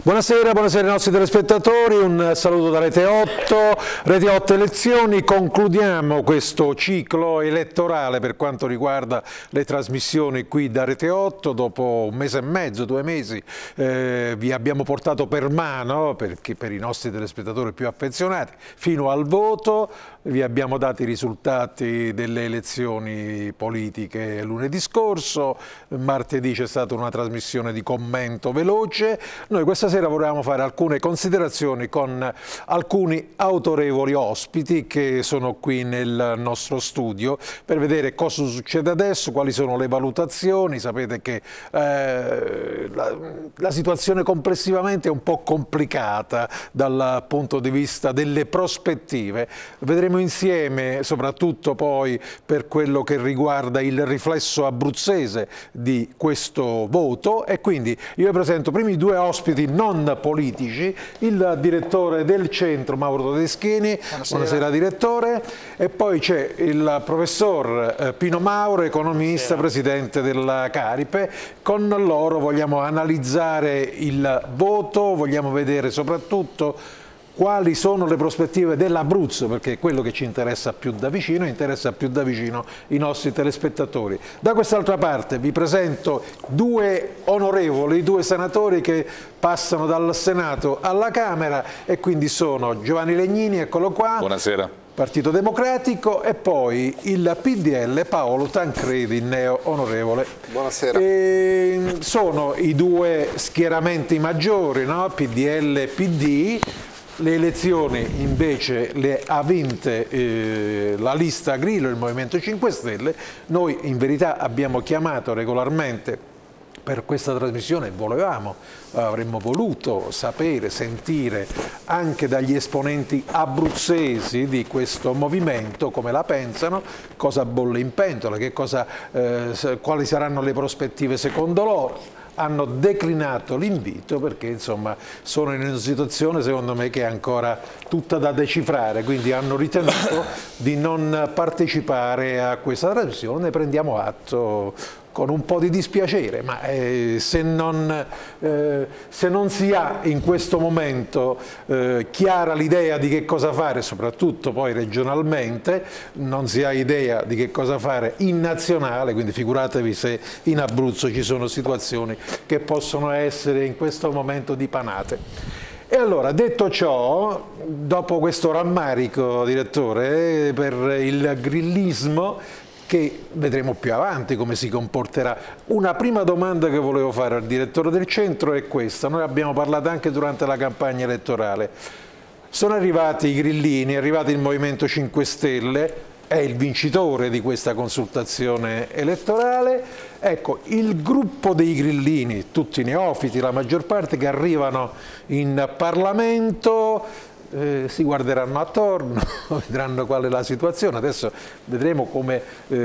Buonasera ai nostri telespettatori, un saluto da Rete 8, Rete 8 Elezioni. Concludiamo questo ciclo elettorale per quanto riguarda le trasmissioni qui da Rete 8. Dopo un mese e mezzo, 2 mesi, vi abbiamo portato per mano, perché per i nostri telespettatori più affezionati, fino al voto. Vi abbiamo dato i risultati delle elezioni politiche lunedì scorso, martedì c'è stata una trasmissione di commento veloce. Noi questa sera volevamo fare alcune considerazioni con alcuni autorevoli ospiti che sono qui nel nostro studio per vedere cosa succede adesso, quali sono le valutazioni. Sapete che la situazione complessivamente è un po' complicata dal punto di vista delle prospettive. Vedremo insieme, soprattutto poi per quello che riguarda il riflesso abruzzese di questo voto, e quindi io vi presento prima i 2 ospiti non politici, il direttore del centro Mauro Todeschini. Buonasera direttore, e poi c'è il professor Pino Mauro, economista, presidente della Caripe. Con loro vogliamo analizzare il voto, vogliamo vedere soprattutto quali sono le prospettive dell'Abruzzo, perché è quello che ci interessa più da vicino, interessa più da vicino i nostri telespettatori. Da quest'altra parte vi presento 2 onorevoli, 2 senatori che passano dal Senato alla Camera, e quindi sono Giovanni Legnini, eccolo qua. Buonasera. Partito Democratico, e poi il PDL Paolo Tancredi, neo onorevole. Buonasera. Sono i 2 schieramenti maggiori, no? PDL e PD. Le elezioni invece le ha vinte la lista Grillo, il Movimento 5 Stelle. Noi in verità abbiamo chiamato regolarmente per questa trasmissione, avremmo voluto sapere, sentire anche dagli esponenti abruzzesi di questo movimento come la pensano, cosa bolle in pentola, quali saranno le prospettive secondo loro. Hanno declinato l'invito perché insomma sono in una situazione secondo me che è ancora tutta da decifrare, quindi hanno ritenuto di non partecipare a questa trasmissione. Ne prendiamo atto con un po' di dispiacere, ma se non si ha in questo momento chiara l'idea di che cosa fare, soprattutto poi regionalmente, non si ha idea di che cosa fare in nazionale, quindi figuratevi se in Abruzzo ci sono situazioni che possono essere in questo momento dipanate. E allora, detto ciò, dopo questo rammarico, direttore, per il grillismo, che vedremo più avanti come si comporterà, una prima domanda che volevo fare al direttore del centro è questa. Noi abbiamo parlato anche durante la campagna elettorale. Sono arrivati i grillini, è arrivato il Movimento 5 Stelle, è il vincitore di questa consultazione elettorale. Ecco, il gruppo dei grillini, tutti neofiti, la maggior parte, che arrivano in Parlamento, si guarderanno attorno, vedranno qual è la situazione. Adesso vedremo come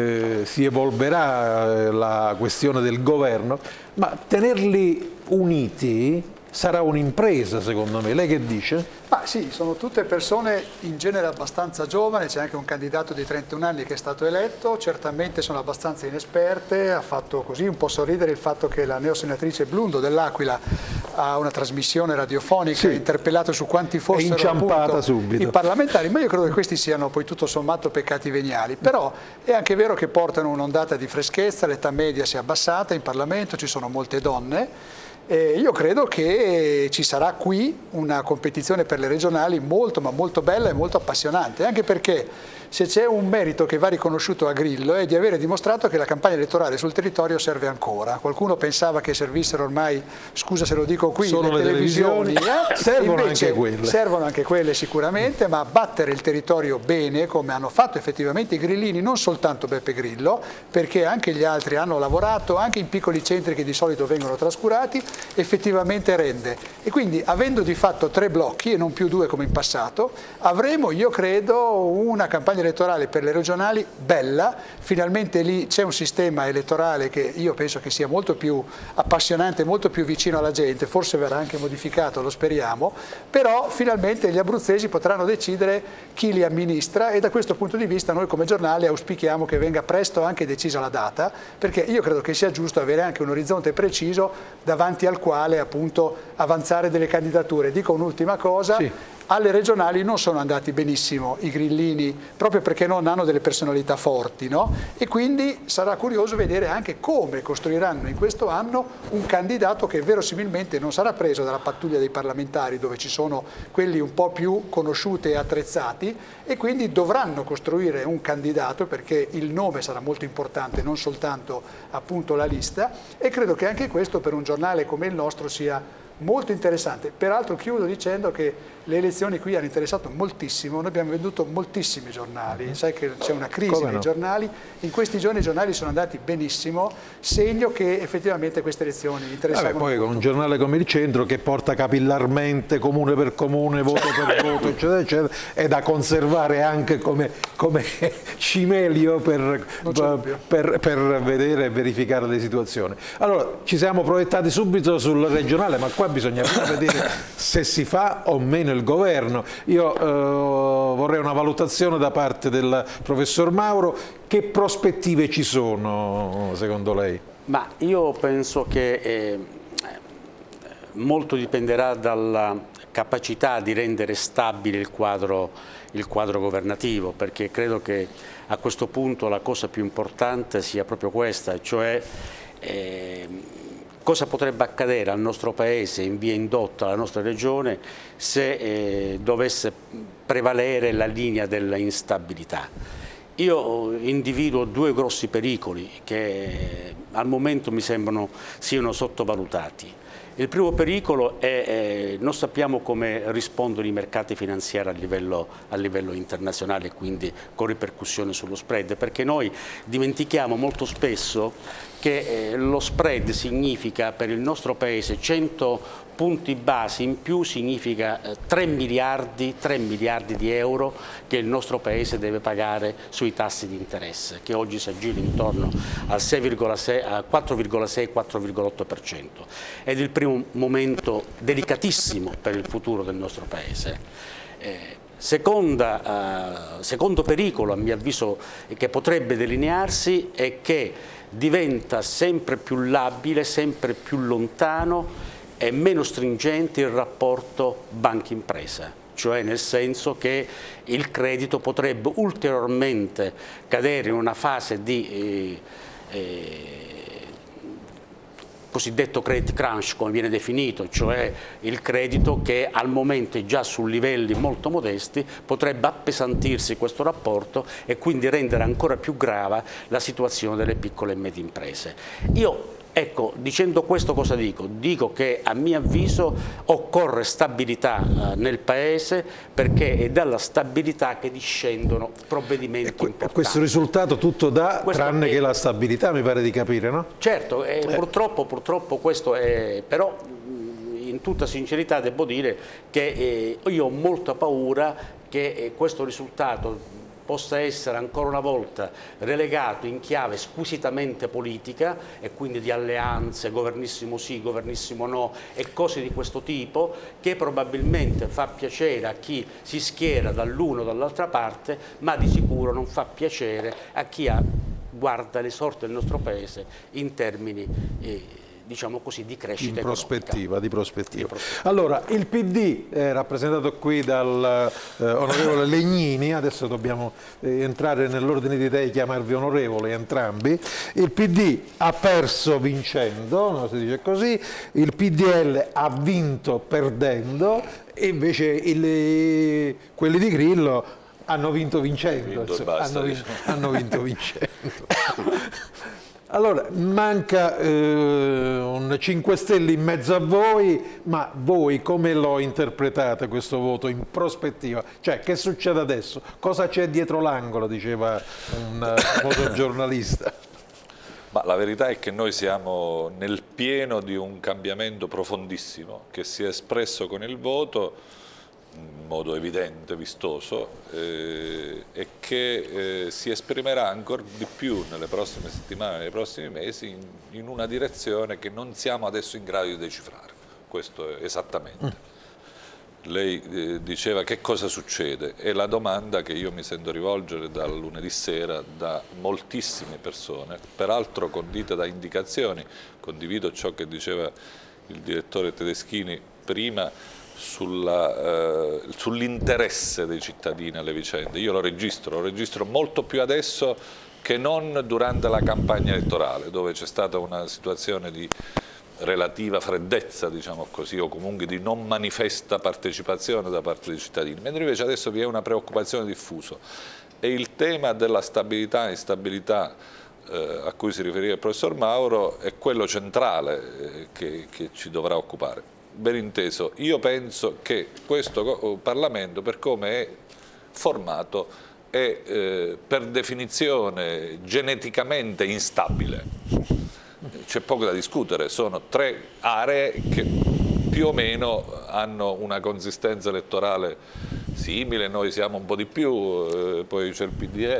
si evolverà la questione del governo, ma tenerli uniti sarà un'impresa secondo me. Lei che dice? Ma sì, sono tutte persone in genere abbastanza giovani, c'è anche un candidato di 31 anni che è stato eletto, certamente sono abbastanza inesperte. Ha fatto così un po' sorridere il fatto che la neosenatrice Blundo dell'Aquila ha una trasmissione radiofonica, sì, interpellato su quanti fossero appunto i parlamentari, ma io credo che questi siano poi tutto sommato peccati veniali. Però è anche vero che portano un'ondata di freschezza, l'età media si è abbassata in Parlamento, ci sono molte donne. Io credo che ci sarà qui una competizione per le regionali molto ma molto bella e molto appassionante, anche perché se c'è un merito che va riconosciuto a Grillo è di avere dimostrato che la campagna elettorale sul territorio serve ancora. Qualcuno pensava che servissero ormai, scusa se lo dico qui, solo le televisioni. Servono anche quelle. Servono anche quelle sicuramente, ma battere il territorio bene, come hanno fatto effettivamente i grillini, non soltanto Beppe Grillo, perché anche gli altri hanno lavorato, anche in piccoli centri che di solito vengono trascurati, effettivamente rende. E quindi, avendo di fatto 3 blocchi e non più 2 come in passato, avremo, io credo, una campagna campagna elettorale per le regionali bella, finalmente lì c'è un sistema elettorale che io penso che sia molto più appassionante, molto più vicino alla gente, forse verrà anche modificato, lo speriamo, però finalmente gli abruzzesi potranno decidere chi li amministra e da questo punto di vista noi come giornale auspichiamo che venga presto anche decisa la data, perché io credo che sia giusto avere anche un orizzonte preciso davanti al quale appunto avanzare delle candidature. Dico un'ultima cosa. Sì. Alle regionali non sono andati benissimo i grillini proprio perché non hanno delle personalità forti, no? E quindi sarà curioso vedere anche come costruiranno in questo anno un candidato che verosimilmente non sarà preso dalla pattuglia dei parlamentari dove ci sono quelli un po' più conosciuti e attrezzati e quindi dovranno costruire un candidato perché il nome sarà molto importante, non soltanto appunto la lista, e credo che anche questo per un giornale come il nostro sia molto interessante. Peraltro chiudo dicendo che le elezioni qui hanno interessato moltissimo, noi abbiamo venduto moltissimi giornali, sai che c'è una crisi nei giornali, in questi giorni i giornali sono andati benissimo, segno che effettivamente queste elezioni interessano. Poi con un giornale come il Centro che porta capillarmente, comune per comune, voto per voto, eccetera, eccetera, è da conservare anche come cimelio per vedere e verificare le situazioni. Allora, ci siamo proiettati subito sul regionale, ma qua bisogna vedere se si fa o meno il governo. Io vorrei una valutazione da parte del professor Mauro. Che prospettive ci sono secondo lei? Ma io penso che molto dipenderà dalla capacità di rendere stabile il quadro governativo, perché credo che a questo punto la cosa più importante sia proprio questa, cioè cosa potrebbe accadere al nostro Paese in via indotta, alla nostra regione, se dovesse prevalere la linea della instabilità. Io individuo due grossi pericoli che al momento mi sembrano siano sottovalutati. Il primo pericolo è non sappiamo come rispondono i mercati finanziari a livello internazionale e quindi con ripercussioni sullo spread, perché noi dimentichiamo molto spesso che lo spread significa per il nostro Paese 100 punti base in più, significa 3 miliardi di euro che il nostro Paese deve pagare sui tassi di interesse, che oggi si aggirano intorno al 4,6-4,8%. Ed è il primo momento delicatissimo per il futuro del nostro Paese. Secondo pericolo, a mio avviso, che potrebbe delinearsi è che diventa sempre più labile, sempre più lontano e meno stringente il rapporto banca-impresa, cioè nel senso che il credito potrebbe ulteriormente cadere in una fase di cosiddetto credit crunch, come viene definito, cioè il credito che al momento è già su livelli molto modesti, potrebbe appesantirsi questo rapporto e quindi rendere ancora più grave la situazione delle piccole e medie imprese. Ecco, dicendo questo cosa dico? Dico che a mio avviso occorre stabilità nel Paese, perché è dalla stabilità che discendono provvedimenti importanti. Questo risultato tutto dà, tranne che la stabilità, mi pare di capire, no? Certo, purtroppo questo è, però in tutta sincerità devo dire che io ho molta paura che questo risultato possa essere ancora una volta relegato in chiave squisitamente politica e quindi di alleanze, governissimo sì, governissimo no e cose di questo tipo, che probabilmente fa piacere a chi si schiera dall'uno o dall'altra parte, ma di sicuro non fa piacere a chi guarda le sorti del nostro Paese in termini diciamo così, di crescita economica. Di prospettiva. Allora, il PD è rappresentato qui dal onorevole Legnini, adesso dobbiamo entrare nell'ordine di idee e chiamarvi onorevoli entrambi. Il PD ha perso vincendo, no, si dice così, il PDL ha vinto perdendo e invece quelli di Grillo hanno vinto vincendo. Hanno vinto vincendo. Allora, manca un 5 Stelle in mezzo a voi, ma voi come lo interpretate questo voto in prospettiva? Cioè, che succede adesso? Cosa c'è dietro l'angolo, diceva un fotogiornalista? Ma la verità è che noi siamo nel pieno di un cambiamento profondissimo che si è espresso con il voto in modo evidente, vistoso, e che si esprimerà ancora di più nelle prossime settimane, nei prossimi mesi, in una direzione che non siamo adesso in grado di decifrare. Questo è esattamente. Lei diceva che cosa succede, è la domanda che io mi sento rivolgere dal lunedì sera da moltissime persone, peraltro condita da indicazioni. Condivido ciò che diceva il direttore Tedeschini prima sull'interesse dei cittadini alle vicende. Io lo registro molto più adesso che non durante la campagna elettorale, dove c'è stata una situazione di relativa freddezza, diciamo così, o comunque di non manifesta partecipazione da parte dei cittadini, mentre invece adesso vi è una preoccupazione diffusa e il tema della stabilità e instabilità a cui si riferiva il professor Mauro è quello centrale che ci dovrà occupare. Ben inteso, io penso che questo Parlamento, per come è formato, è per definizione geneticamente instabile. C'è poco da discutere, sono 3 aree che più o meno hanno una consistenza elettorale simile, noi siamo un po' di più, poi c'è il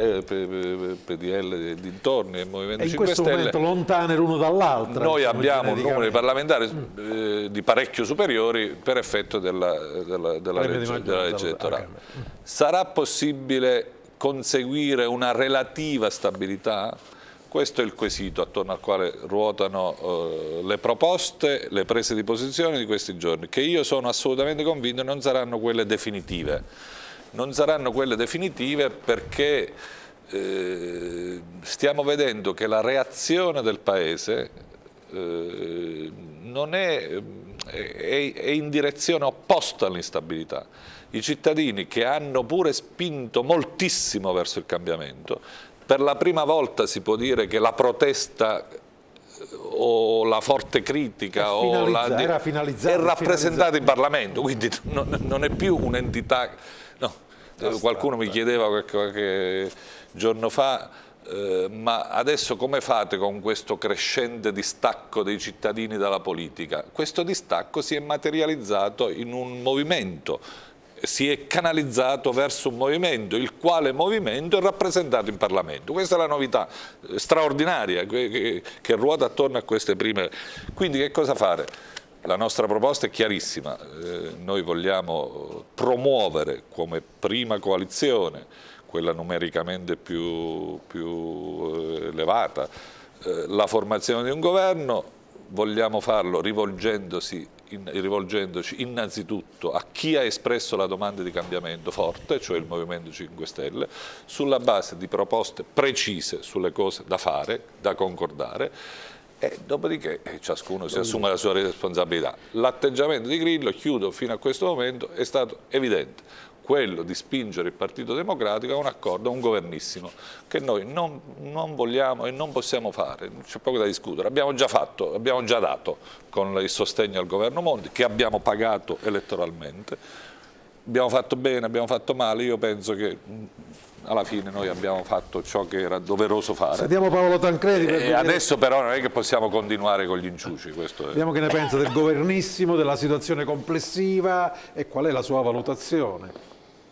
PDL dintorni e il Movimento 5 Stelle. E in questo momento lontane l'uno dall'altro. Noi abbiamo un numero di parlamentari di parecchio superiori per effetto della legge elettorale. Sarà possibile conseguire una relativa stabilità? Questo è il quesito attorno al quale ruotano le proposte, le prese di posizione di questi giorni, che io sono assolutamente convinto non saranno quelle definitive. Non saranno quelle definitive perché stiamo vedendo che la reazione del Paese non è in direzione opposta all'instabilità. I cittadini, che hanno pure spinto moltissimo verso il cambiamento, per la prima volta si può dire che la protesta o la forte critica è rappresentata in Parlamento, quindi non è più un'entità. No, qualcuno mi chiedeva qualche giorno fa, ma adesso come fate con questo crescente distacco dei cittadini dalla politica? Questo distacco si è materializzato in un movimento, si è canalizzato verso un movimento, il quale movimento è rappresentato in Parlamento. Questa è la novità straordinaria che ruota attorno a queste prime. Quindi che cosa fare? La nostra proposta è chiarissima, noi vogliamo promuovere come prima coalizione, quella numericamente più elevata, la formazione di un governo. Vogliamo farlo rivolgendoci innanzitutto a chi ha espresso la domanda di cambiamento forte, cioè il Movimento 5 Stelle, sulla base di proposte precise sulle cose da fare, da concordare, e dopodiché ciascuno si assume la sua responsabilità. L'atteggiamento di Grillo, chiudo fino a questo momento, è stato evidente, quello di spingere il Partito Democratico a un accordo, a un governissimo, che noi non vogliamo e non possiamo fare, c'è poco da discutere. Abbiamo già fatto, abbiamo già dato con il sostegno al governo Monti, che abbiamo pagato elettoralmente. Abbiamo fatto bene, abbiamo fatto male, io penso che alla fine noi abbiamo fatto ciò che era doveroso fare. Sentiamo Paolo Tancredi. Adesso però non è che possiamo continuare con gli inciuci. Vediamo che ne pensa del governissimo, della situazione complessiva e qual è la sua valutazione.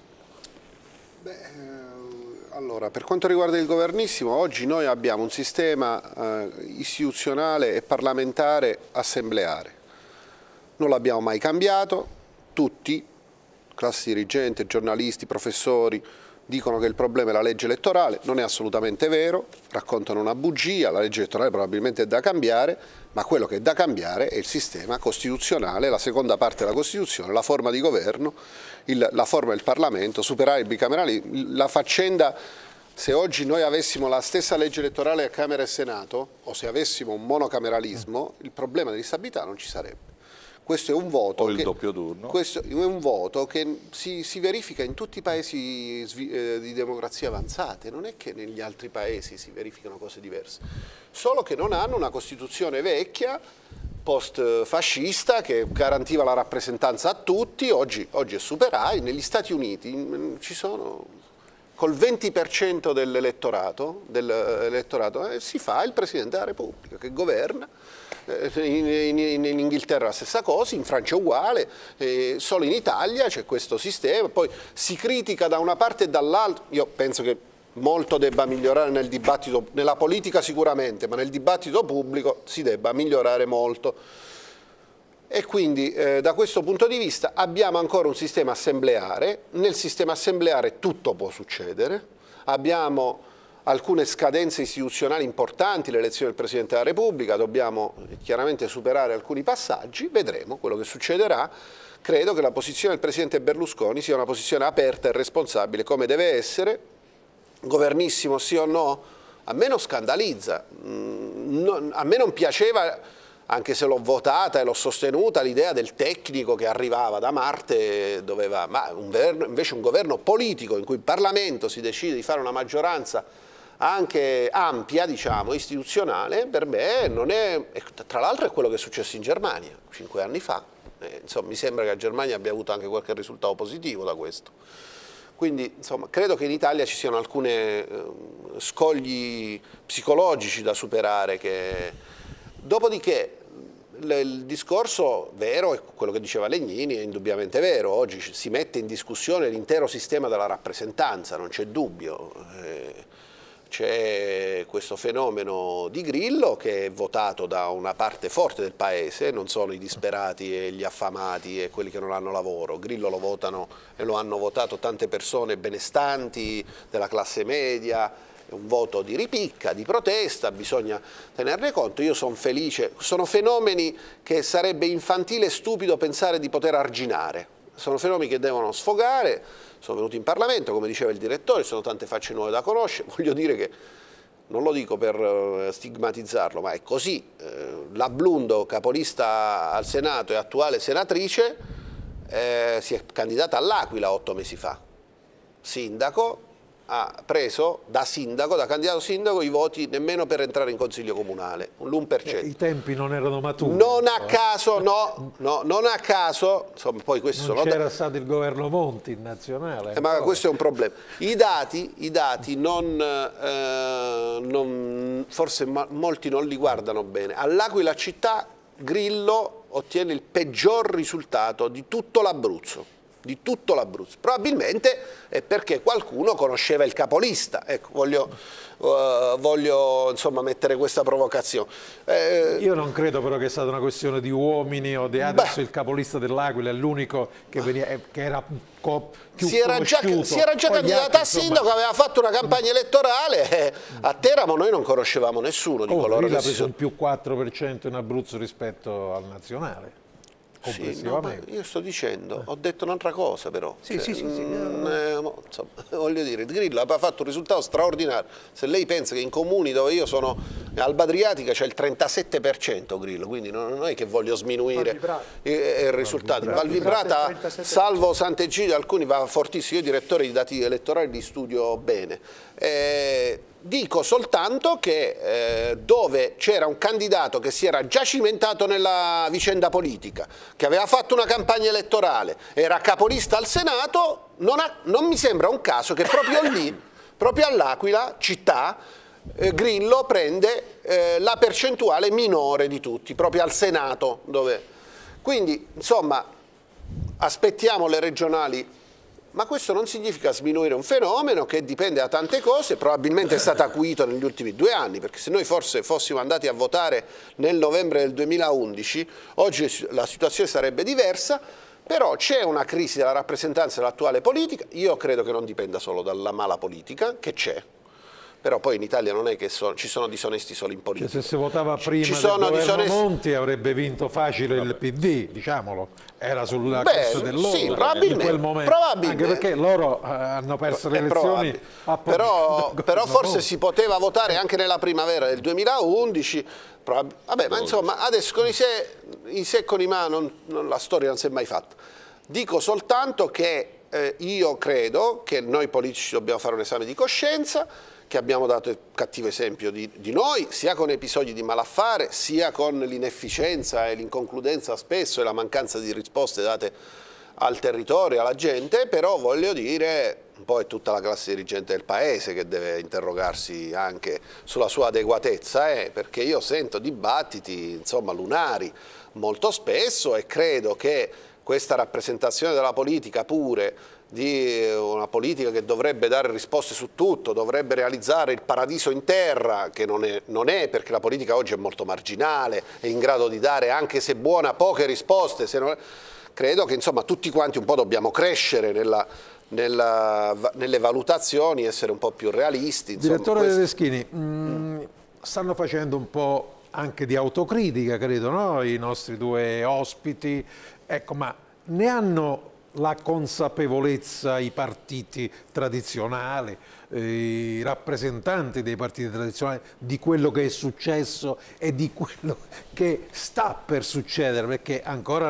Allora, per quanto riguarda il governissimo, oggi noi abbiamo un sistema istituzionale e parlamentare assembleare. Non l'abbiamo mai cambiato, tutti, classi dirigenti, giornalisti, professori, dicono che il problema è la legge elettorale, non è assolutamente vero, raccontano una bugia, la legge elettorale probabilmente è da cambiare, ma quello che è da cambiare è il sistema costituzionale, la seconda parte della Costituzione, la forma di governo, la forma del Parlamento, superare il bicameralismo, la faccenda. Se oggi noi avessimo la stessa legge elettorale a Camera e Senato, o se avessimo un monocameralismo, il problema dell'instabilità non ci sarebbe. Questo è un voto, o il doppio turno. Questo è un voto che si verifica in tutti i paesi di democrazia avanzate, non è che negli altri paesi si verificano cose diverse, solo che non hanno una Costituzione vecchia, post-fascista, che garantiva la rappresentanza a tutti, oggi è superata. Negli Stati Uniti ci sono col 20% dell'elettorato si fa il Presidente della Repubblica che governa. In Inghilterra la stessa cosa, in Francia è uguale, solo in Italia c'è questo sistema, poi si critica da una parte e dall'altra. Io penso che molto debba migliorare nel dibattito, nella politica sicuramente, ma nel dibattito pubblico si debba migliorare molto. E quindi da questo punto di vista abbiamo ancora un sistema assembleare, nel sistema assembleare tutto può succedere, abbiamo alcune scadenze istituzionali importanti, l'elezione del Presidente della Repubblica, dobbiamo chiaramente superare alcuni passaggi, vedremo quello che succederà. Credo che la posizione del Presidente Berlusconi sia una posizione aperta e responsabile come deve essere, governissimo sì o no, a me non scandalizza, a me non piaceva, anche se l'ho votata e l'ho sostenuta, l'idea del tecnico che arrivava da Marte, ma invece un governo politico in cui il Parlamento si decide di fare una maggioranza anche ampia, diciamo, istituzionale, per me non è, tra l'altro è quello che è successo in Germania 5 anni fa, insomma mi sembra che la Germania abbia avuto anche qualche risultato positivo da questo. Quindi insomma, credo che in Italia ci siano alcuni scogli psicologici da superare. Dopodiché il discorso vero è quello che diceva Legnini, è indubbiamente vero, oggi si mette in discussione l'intero sistema della rappresentanza, non c'è dubbio. C'è questo fenomeno di Grillo che è votato da una parte forte del paese, non sono i disperati e gli affamati e quelli che non hanno lavoro. Grillo lo votano e lo hanno votato tante persone benestanti della classe media, è un voto di ripicca, di protesta, bisogna tenerne conto. Io sono felice, sono fenomeni che sarebbe infantile e stupido pensare di poter arginare, sono fenomeni che devono sfogare. Sono venuti in Parlamento, come diceva il direttore, sono tante facce nuove da conoscere, voglio dire che, non lo dico per stigmatizzarlo, ma è così, la Blundo, capolista al Senato e attuale senatrice, si è candidata all'Aquila 8 mesi fa, sindaco, ha preso da candidato sindaco i voti nemmeno per entrare in consiglio comunale, l'1%. I tempi non erano maturi. Non a caso, non a caso, insomma poi questo non c'era stato il governo Monti in nazionale. Ma questo è un problema. I dati forse molti non li guardano bene. All'Aquila città Grillo ottiene il peggior risultato di tutto l'Abruzzo. Probabilmente è perché qualcuno conosceva il capolista, ecco, voglio insomma mettere questa provocazione. Io non credo però che è stata una questione di uomini o di adesso il capolista dell'Aquila è l'unico che era più si era già candidata a sindaco, aveva fatto una campagna elettorale, a Teramo noi non conoscevamo nessuno di coloro che ha preso un più 4% in Abruzzo rispetto al nazionale. Sì, no, io sto dicendo, ho detto un'altra cosa però, insomma, voglio dire, Grillo ha fatto un risultato straordinario. Se lei pensa che in comuni dove io sono, Alba Adriatica c'è il 37% Grillo, quindi non è che voglio sminuire il risultato. Val Vibrata, salvo Sant'Egidio, alcuni va fortissimo, io direttore di dati elettorali li studio bene. Dico soltanto che dove c'era un candidato che si era già cimentato nella vicenda politica, che aveva fatto una campagna elettorale, era capolista al Senato, non mi sembra un caso che proprio lì, proprio all'Aquila, città, Grillo prende la percentuale minore di tutti, proprio al Senato. Quindi, insomma, aspettiamo le regionali. Ma questo non significa sminuire un fenomeno che dipende da tante cose, probabilmente è stato acuito negli ultimi 2 anni, perché se noi forse fossimo andati a votare nel novembre del 2011, oggi la situazione sarebbe diversa, però c'è una crisi della rappresentanza dell'attuale politica, io credo che non dipenda solo dalla mala politica, che c'è. Però poi in Italia non è che ci sono disonesti solo in politica. Se si votava prima del governo Monti avrebbe vinto facile il PD, diciamolo, era sulla corsa dell'oro in quel momento, anche perché loro hanno perso le elezioni. Però forse si poteva votare anche nella primavera del 2011, vabbè, ma insomma adesso con i se con i ma la storia non si è mai fatta. Dico soltanto che io credo che noi politici dobbiamo fare un esame di coscienza, che abbiamo dato il cattivo esempio di noi, sia con episodi di malaffare, sia con l'inefficienza e l'inconcludenza spesso e la mancanza di risposte date al territorio, alla gente, però voglio dire, un po' è tutta la classe dirigente del paese che deve interrogarsi anche sulla sua adeguatezza, perché io sento dibattiti, insomma, lunari molto spesso, e credo che questa rappresentazione della politica pure, di una politica che dovrebbe dare risposte su tutto, dovrebbe realizzare il paradiso in terra, che non è, perché la politica oggi è molto marginale, è in grado di dare, anche se buona, poche risposte. Credo che insomma tutti quanti un po' dobbiamo crescere nelle valutazioni, essere un po' più realisti. Insomma, Direttore Tedeschini, stanno facendo un po' anche di autocritica, credo, no? I nostri due ospiti, ecco, ma ne hanno la consapevolezza i partiti tradizionali, i rappresentanti dei partiti tradizionali, di quello che è successo e di quello che sta per succedere, perché ancora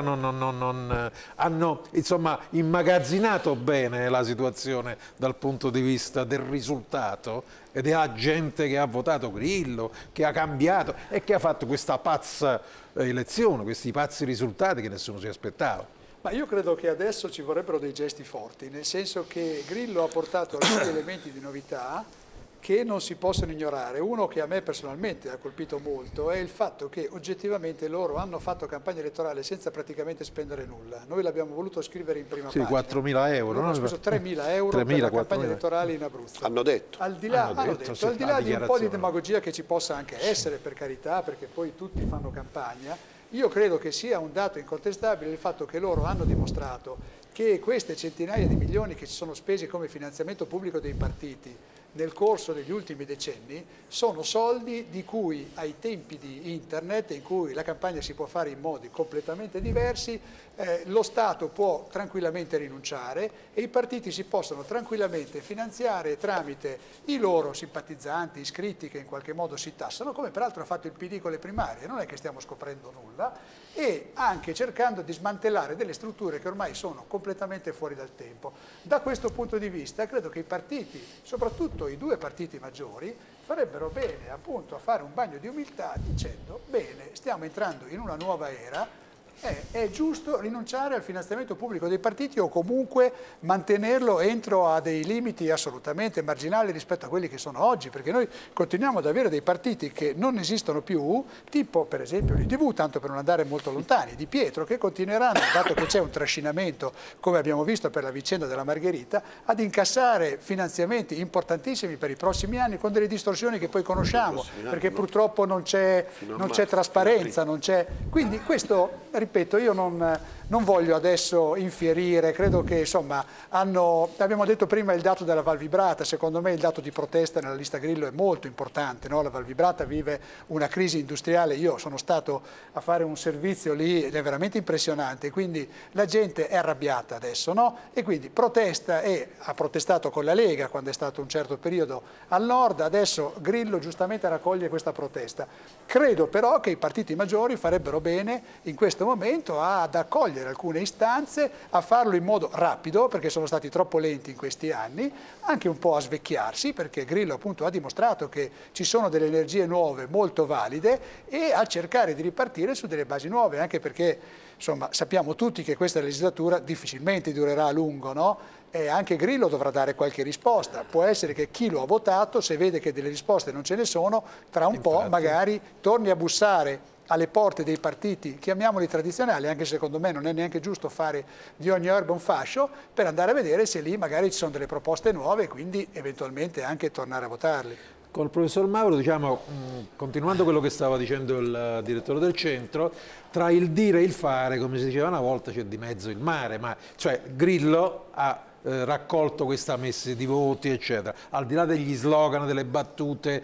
non hanno, insomma, immagazzinato bene la situazione dal punto di vista del risultato, ed è la gente che ha votato Grillo, che ha cambiato e che ha fatto questa pazza elezione, questi pazzi risultati che nessuno si aspettava. Ma io credo che adesso ci vorrebbero dei gesti forti, nel senso che Grillo ha portato alcuni elementi di novità che non si possono ignorare. Uno che a me personalmente ha colpito molto è il fatto che oggettivamente loro hanno fatto campagna elettorale senza praticamente spendere nulla. Noi l'abbiamo voluto scrivere in prima pagina. 4.000 euro. Hanno speso 3.000 euro per la campagna elettorale in Abruzzo. Hanno detto. Al di là di un po' di demagogia che ci possa anche essere, per carità, perché poi tutti fanno campagna, io credo che sia un dato incontestabile il fatto che loro hanno dimostrato che queste centinaia di milioni che ci sono spesi come finanziamento pubblico dei partiti nel corso degli ultimi decenni sono soldi di cui ai tempi di internet, in cui la campagna si può fare in modi completamente diversi, lo Stato può tranquillamente rinunciare e i partiti si possono tranquillamente finanziare tramite i loro simpatizzanti, iscritti che in qualche modo si tassano, come peraltro ha fatto il PD con le primarie, non è che stiamo scoprendo nulla, e anche cercando di smantellare delle strutture che ormai sono completamente fuori dal tempo. Da questo punto di vista credo che i partiti, soprattutto i due partiti maggiori, farebbero bene appunto a fare un bagno di umiltà dicendo: bene, stiamo entrando in una nuova era, è giusto rinunciare al finanziamento pubblico dei partiti o comunque mantenerlo entro a dei limiti assolutamente marginali rispetto a quelli che sono oggi, perché noi continuiamo ad avere dei partiti che non esistono più, tipo per esempio l'IDV, tanto per non andare molto lontani, Di Pietro, che continueranno, dato che c'è un trascinamento, come abbiamo visto per la vicenda della Margherita, ad incassare finanziamenti importantissimi per i prossimi anni con delle distorsioni che poi conosciamo, perché purtroppo non c'è trasparenza, non c'è. Quindi questo, ripeto, io non voglio adesso infierire, credo che insomma abbiamo detto prima il dato della Val Vibrata, secondo me il dato di protesta nella lista Grillo è molto importante, no? La Val Vibrata vive una crisi industriale, io sono stato a fare un servizio lì ed è veramente impressionante, quindi la gente è arrabbiata adesso, no? E quindi protesta, e ha protestato con la Lega quando è stato un certo periodo al nord, adesso Grillo giustamente raccoglie questa protesta. Credo però che i partiti maggiori farebbero bene in questo momento ad accogliere alcune istanze, a farlo in modo rapido perché sono stati troppo lenti in questi anni, anche un po' a svecchiarsi perché Grillo appunto ha dimostrato che ci sono delle energie nuove molto valide, e a cercare di ripartire su delle basi nuove, anche perché insomma sappiamo tutti che questa legislatura difficilmente durerà a lungo, no? E anche Grillo dovrà dare qualche risposta. Può essere che chi lo ha votato, se vede che delle risposte non ce ne sono, tra un po' magari torni a bussare alle porte dei partiti, chiamiamoli tradizionali, anche secondo me non è neanche giusto fare di ogni erba un fascio, per andare a vedere se lì magari ci sono delle proposte nuove e quindi eventualmente anche tornare a votarli. Con il professor Mauro, diciamo, continuando quello che stava dicendo il direttore del centro, tra il dire e il fare, come si diceva una volta, c'è di mezzo il mare, cioè Grillo ha raccolto questa messe di voti, eccetera, al di là degli slogan, delle battute,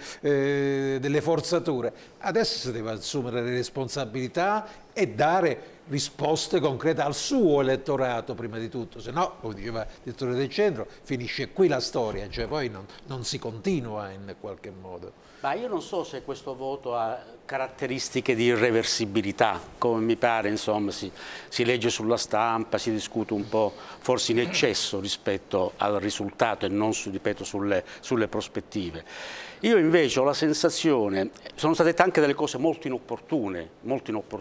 delle forzature. Adesso si deve assumere le responsabilità e dare risposte concrete al suo elettorato prima di tutto, se no, come diceva il direttore del centro, finisce qui la storia, cioè poi non si continua in qualche modo. Ma io non so se questo voto ha caratteristiche di irreversibilità, come mi pare, insomma, si legge sulla stampa, si discute un po', forse in eccesso rispetto al risultato e non, ripeto, sulle prospettive. Io invece ho la sensazione, sono state dette anche delle cose molto inopportune,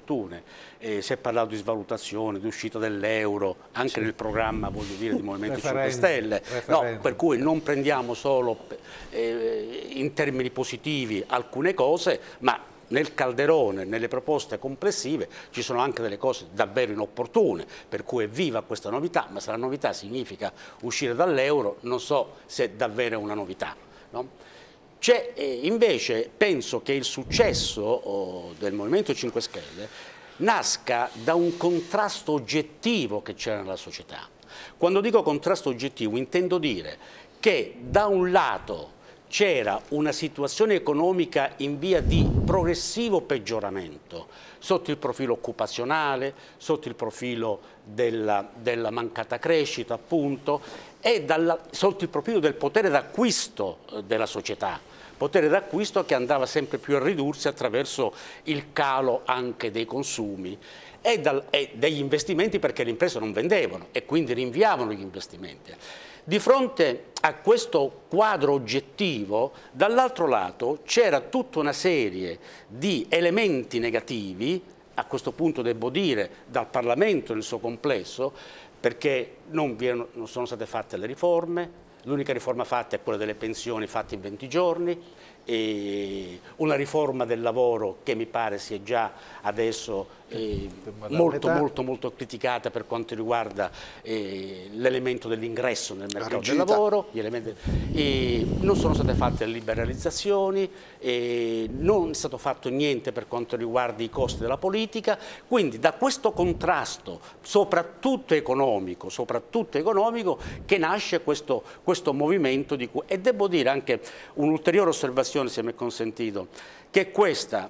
si è parlato di svalutazione, di uscita dell'euro, anche nel programma, voglio dire, di Movimento 5 Stelle. No, per cui non prendiamo solo in termini positivi alcune cose, ma nel calderone, nelle proposte complessive, ci sono anche delle cose davvero inopportune, per cui è viva questa novità, ma se la novità significa uscire dall'euro, non so se è davvero una novità. No? Invece penso che il successo del Movimento 5 Stelle nasca da un contrasto oggettivo che c'era nella società. Quando dico contrasto oggettivo intendo dire che da un lato c'era una situazione economica in via di progressivo peggioramento sotto il profilo occupazionale, sotto il profilo della mancata crescita appunto e sotto il profilo del potere d'acquisto della società, potere d'acquisto che andava sempre più a ridursi attraverso il calo anche dei consumi e degli investimenti, perché le imprese non vendevano e quindi rinviavano gli investimenti. Di fronte a questo quadro oggettivo, dall'altro lato c'era tutta una serie di elementi negativi, a questo punto devo dire dal Parlamento nel suo complesso, perché non sono state fatte le riforme, l'unica riforma fatta è quella delle pensioni fatta in 20 giorni, e una riforma del lavoro che mi pare sia già adesso molto criticata per quanto riguarda l'elemento dell'ingresso nel mercato del lavoro, non sono state fatte le liberalizzazioni, non è stato fatto niente per quanto riguarda i costi della politica, quindi da questo contrasto soprattutto economico che nasce questo movimento e devo dire anche un'ulteriore osservazione, se mi è consentito, che è questa,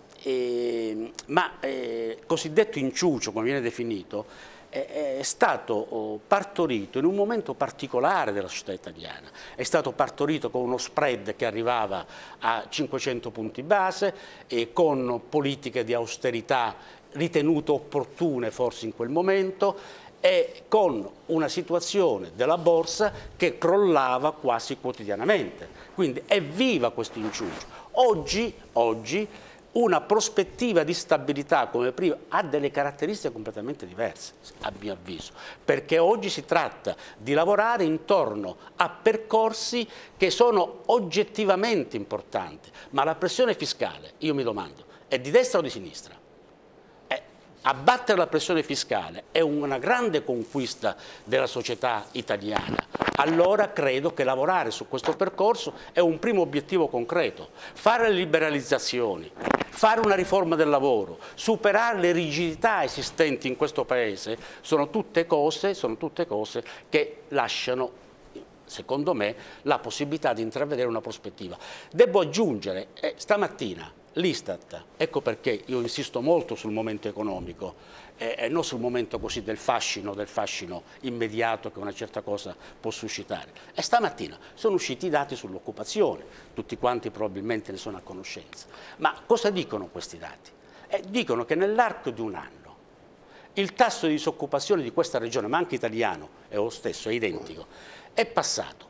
cosiddetto inciucio, come viene definito, è stato partorito in un momento particolare della società italiana, è stato partorito con uno spread che arrivava a 500 punti base e con politiche di austerità ritenute opportune forse in quel momento, e con una situazione della borsa che crollava quasi quotidianamente. Quindi è viva questo inciucio. Oggi una prospettiva di stabilità come prima ha delle caratteristiche completamente diverse, a mio avviso, perché oggi si tratta di lavorare intorno a percorsi che sono oggettivamente importanti, ma la pressione fiscale, io mi domando, è di destra o di sinistra? Abbattere la pressione fiscale è una grande conquista della società italiana. Allora credo che lavorare su questo percorso è un primo obiettivo concreto. Fare le liberalizzazioni, fare una riforma del lavoro, superare le rigidità esistenti in questo Paese sono tutte cose che lasciano, secondo me, la possibilità di intravedere una prospettiva. Devo aggiungere, stamattina l'Istat, ecco perché io insisto molto sul momento economico e non sul momento così del fascino immediato che una certa cosa può suscitare. E stamattina sono usciti i dati sull'occupazione, tutti quanti probabilmente ne sono a conoscenza. Ma cosa dicono questi dati? Dicono che nell'arco di un anno il tasso di disoccupazione di questa regione, ma anche italiano è lo stesso, è identico, è passato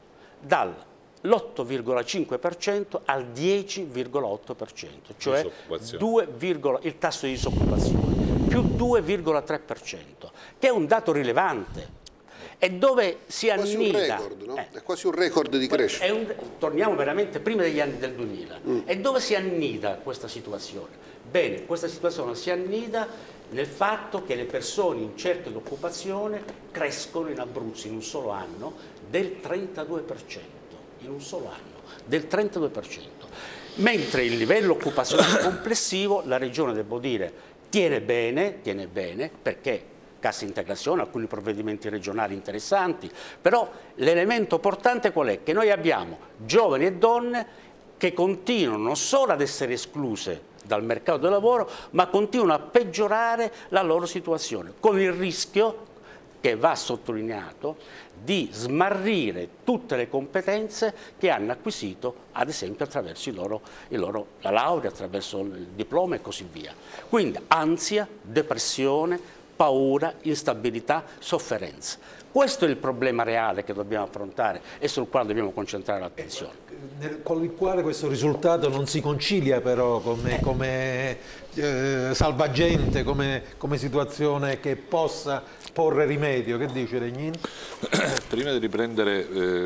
dall'8,5% al 10,8%, cioè il tasso di disoccupazione, più 2,3%, che è un dato rilevante. E dove si annida... È quasi un record di crescita. Torniamo veramente prima degli anni del 2000. E dove si annida questa situazione? Bene, questa situazione si annida nel fatto che le persone incerte d'occupazione crescono in Abruzzo in un solo anno del 32%. In un solo anno, del 32%, mentre il livello occupazionale complessivo la Regione, devo dire, tiene bene perché cassa integrazione, alcuni provvedimenti regionali interessanti, però l'elemento portante qual è? Che noi abbiamo giovani e donne che continuano non solo ad essere escluse dal mercato del lavoro, ma continuano a peggiorare la loro situazione, con il rischio, che va sottolineato, di smarrire tutte le competenze che hanno acquisito, ad esempio attraverso la laurea, attraverso il diploma e così via. Quindi ansia, depressione, paura, instabilità, sofferenza. Questo è il problema reale che dobbiamo affrontare e sul quale dobbiamo concentrare l'attenzione. con il quale questo risultato non si concilia però come salvagente, come situazione che possa porre rimedio. Che dice Legnin? Prima di riprendere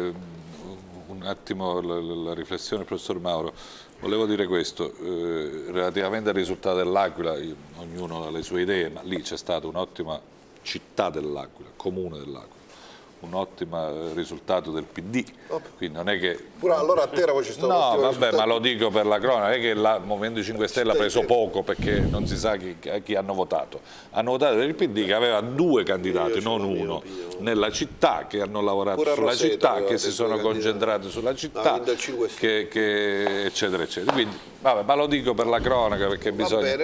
un attimo la riflessione del professor Mauro, volevo dire questo, relativamente al risultato dell'Aquila, ognuno ha le sue idee, ma lì c'è stata un'ottima città dell'Aquila, comune dell'Aquila, un ottimo risultato del PD, quindi non è che... Pure allora a Teramo ci sta un ottimo vabbè, risultato. ma lo dico per la cronaca, non è che il Movimento 5 Stelle ha preso poco perché non si sa chi hanno votato. Hanno votato per il PD che aveva 2 candidati, non uno, nella città, che hanno lavorato Pure a sulla Roseto città, aveva che si sono candidati. concentrati sulla città, vinto il 5 Stelle. eccetera, eccetera. Quindi, vabbè, ma lo dico per la cronaca perché bisogna...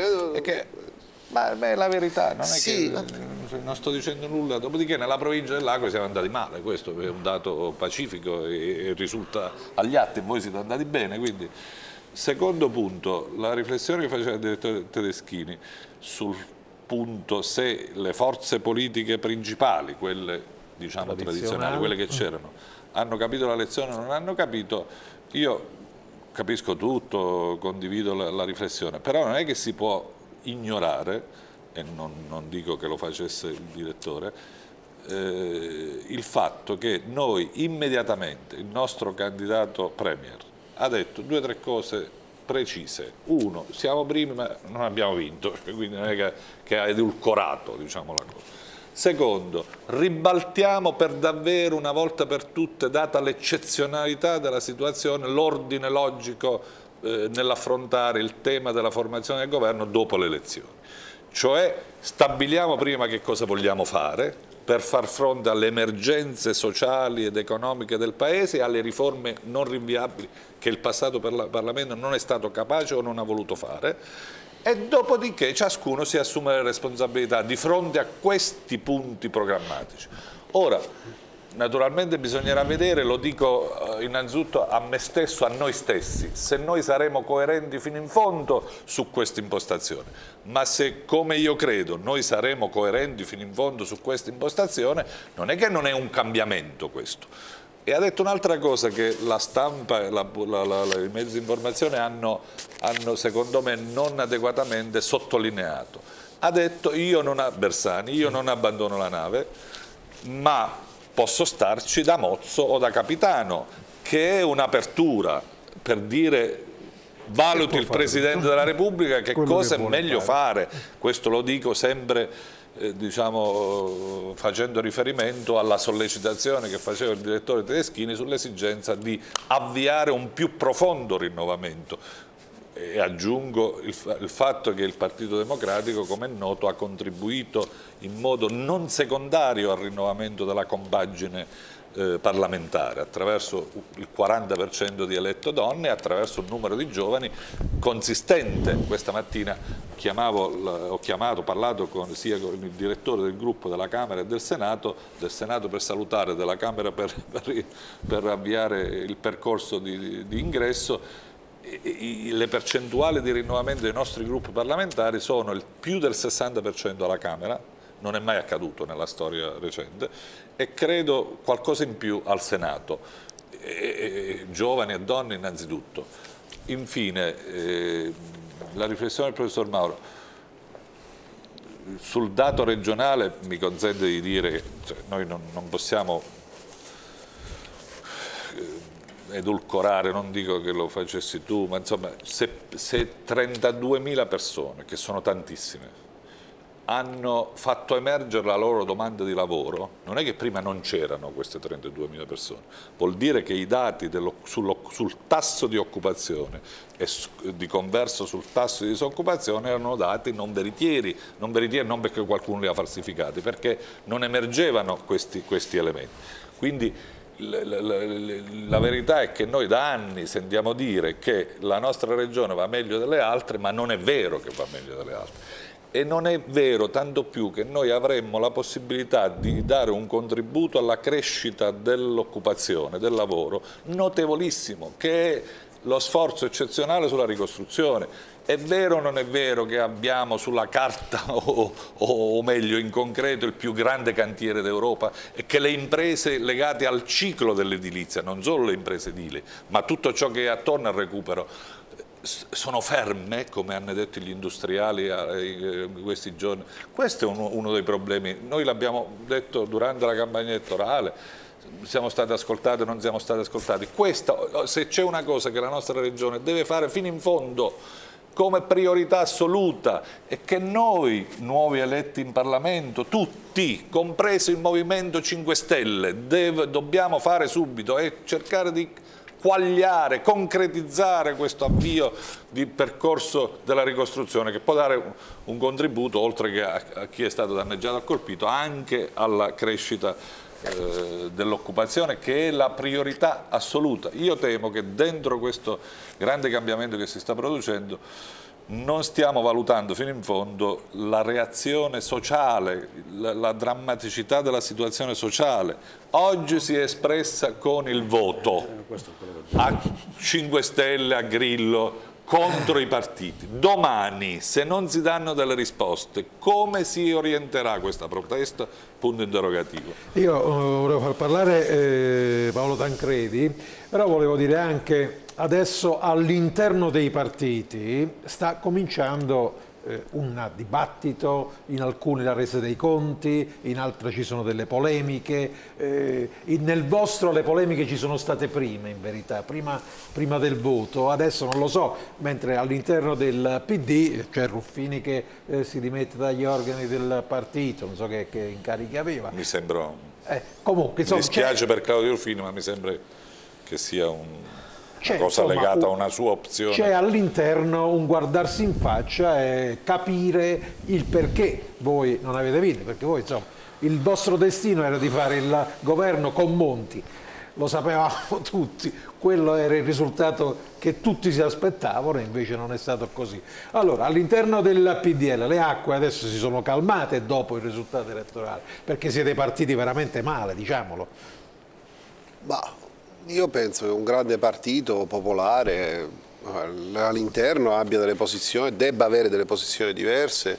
Ma è la verità, non è Sì. che non sto dicendo nulla, dopodiché nella provincia dell'Aquila siamo andati male, questo è un dato pacifico e risulta agli atti, e voi siete andati bene, quindi secondo punto, la riflessione che faceva il direttore Tedeschini sul punto se le forze politiche principali, quelle diciamo tradizionali, quelle che c'erano, hanno capito la lezione o non hanno capito, io capisco tutto, condivido la riflessione, però non è che si può ignorare, e non dico che lo facesse il direttore, il fatto che noi immediatamente, il nostro candidato premier, ha detto 2 o 3 cose precise. Uno, siamo primi ma non abbiamo vinto, quindi non è che ha edulcorato, diciamo, la cosa. Secondo, ribaltiamo per davvero una volta per tutte, data l'eccezionalità della situazione, l'ordine logico nell'affrontare il tema della formazione del governo dopo le elezioni. Cioè stabiliamo prima che cosa vogliamo fare per far fronte alle emergenze sociali ed economiche del Paese e alle riforme non rinviabili che il passato Parlamento non è stato capace o non ha voluto fare, e dopodiché ciascuno si assume le responsabilità di fronte a questi punti programmatici. Ora, naturalmente bisognerà vedere, lo dico innanzitutto a me stesso, a noi stessi, se noi saremo coerenti fino in fondo su questa impostazione, ma se, come io credo, noi saremo coerenti fino in fondo su questa impostazione, non è che non è un cambiamento questo. E ha detto un'altra cosa che la stampa e i mezzi di informazione hanno secondo me non adeguatamente sottolineato. Ha detto Bersani, io non abbandono la nave, ma posso starci da mozzo o da capitano, che è un'apertura per dire valuti il Presidente della Repubblica che cosa è meglio fare. Questo lo dico sempre diciamo, facendo riferimento alla sollecitazione che faceva il direttore Tedeschini sull'esigenza di avviare un più profondo rinnovamento. E aggiungo il fatto che il Partito Democratico, come è noto, ha contribuito in modo non secondario al rinnovamento della compagine parlamentare, attraverso il 40% di eletto donne e attraverso un numero di giovani consistente. Questa mattina ho parlato sia con il direttore del gruppo della Camera e del Senato per salutare, della Camera per avviare il percorso di ingresso. Le percentuali di rinnovamento dei nostri gruppi parlamentari sono il più del 60% alla Camera, non è mai accaduto nella storia recente, e credo qualcosa in più al Senato, giovani e donne innanzitutto. Infine, la riflessione del professor Mauro, sul dato regionale mi consente di dire che noi non possiamo edulcorare, non dico che lo facessi tu, ma insomma se 32.000 persone, che sono tantissime, hanno fatto emergere la loro domanda di lavoro, non è che prima non c'erano queste 32.000 persone, vuol dire che i dati sul tasso di occupazione e di converso sul tasso di disoccupazione erano dati non veritieri non perché qualcuno li ha falsificati, perché non emergevano questi elementi. Quindi la verità è che noi da anni sentiamo dire che la nostra regione va meglio delle altre, ma non è vero che va meglio delle altre. E non è vero, tanto più che noi avremmo la possibilità di dare un contributo alla crescita dell'occupazione, del lavoro, notevolissimo, che lo sforzo eccezionale sulla ricostruzione. È vero o non è vero che abbiamo sulla carta o meglio in concreto il più grande cantiere d'Europa e che le imprese legate al ciclo dell'edilizia, non solo le imprese edili, ma tutto ciò che è attorno al recupero, sono ferme, come hanno detto gli industriali in questi giorni? Questo è uno dei problemi. Noi l'abbiamo detto durante la campagna elettorale, siamo stati ascoltati o non siamo stati ascoltati. Questa, se c'è una cosa che la nostra regione deve fare fino in fondo come priorità assoluta, è che noi, nuovi eletti in Parlamento, tutti, compreso il Movimento 5 Stelle, dobbiamo fare subito e cercare di quagliare, concretizzare questo avvio di percorso della ricostruzione che può dare un contributo, oltre che a chi è stato danneggiato e colpito, anche alla crescita dell'occupazione, che è la priorità assoluta. Io temo che dentro questo grande cambiamento che si sta producendo non stiamo valutando fino in fondo la reazione sociale, la drammaticità della situazione sociale. Oggi si è espressa con il voto a 5 Stelle, a Grillo, contro i partiti. Domani, se non si danno delle risposte, come si orienterà questa protesta? Punto interrogativo. Io volevo far parlare Paolo Tancredi, però volevo dire anche adesso all'interno dei partiti sta cominciando un dibattito, in alcuni la resa dei conti, in altri ci sono delle polemiche, nel vostro le polemiche ci sono state prima in verità, prima del voto, adesso non lo so, mentre all'interno del PD c'è Ruffini che si dimette dagli organi del partito, non so che incarichi aveva. Mi sembra, comunque, insomma, mi dispiace per Claudio Ruffini, ma mi sembra che sia una cosa legata a una sua opzione. C'è all'interno un guardarsi in faccia e capire il perché voi non avete vinto, perché voi insomma il vostro destino era di fare il governo con Monti, lo sapevamo tutti, quello era il risultato che tutti si aspettavano e invece non è stato così. Allora, all'interno del PDL le acque adesso si sono calmate dopo il risultato elettorale, perché siete partiti veramente male, diciamolo. Ma io penso che un grande partito popolare all'interno abbia delle posizioni, debba avere delle posizioni diverse,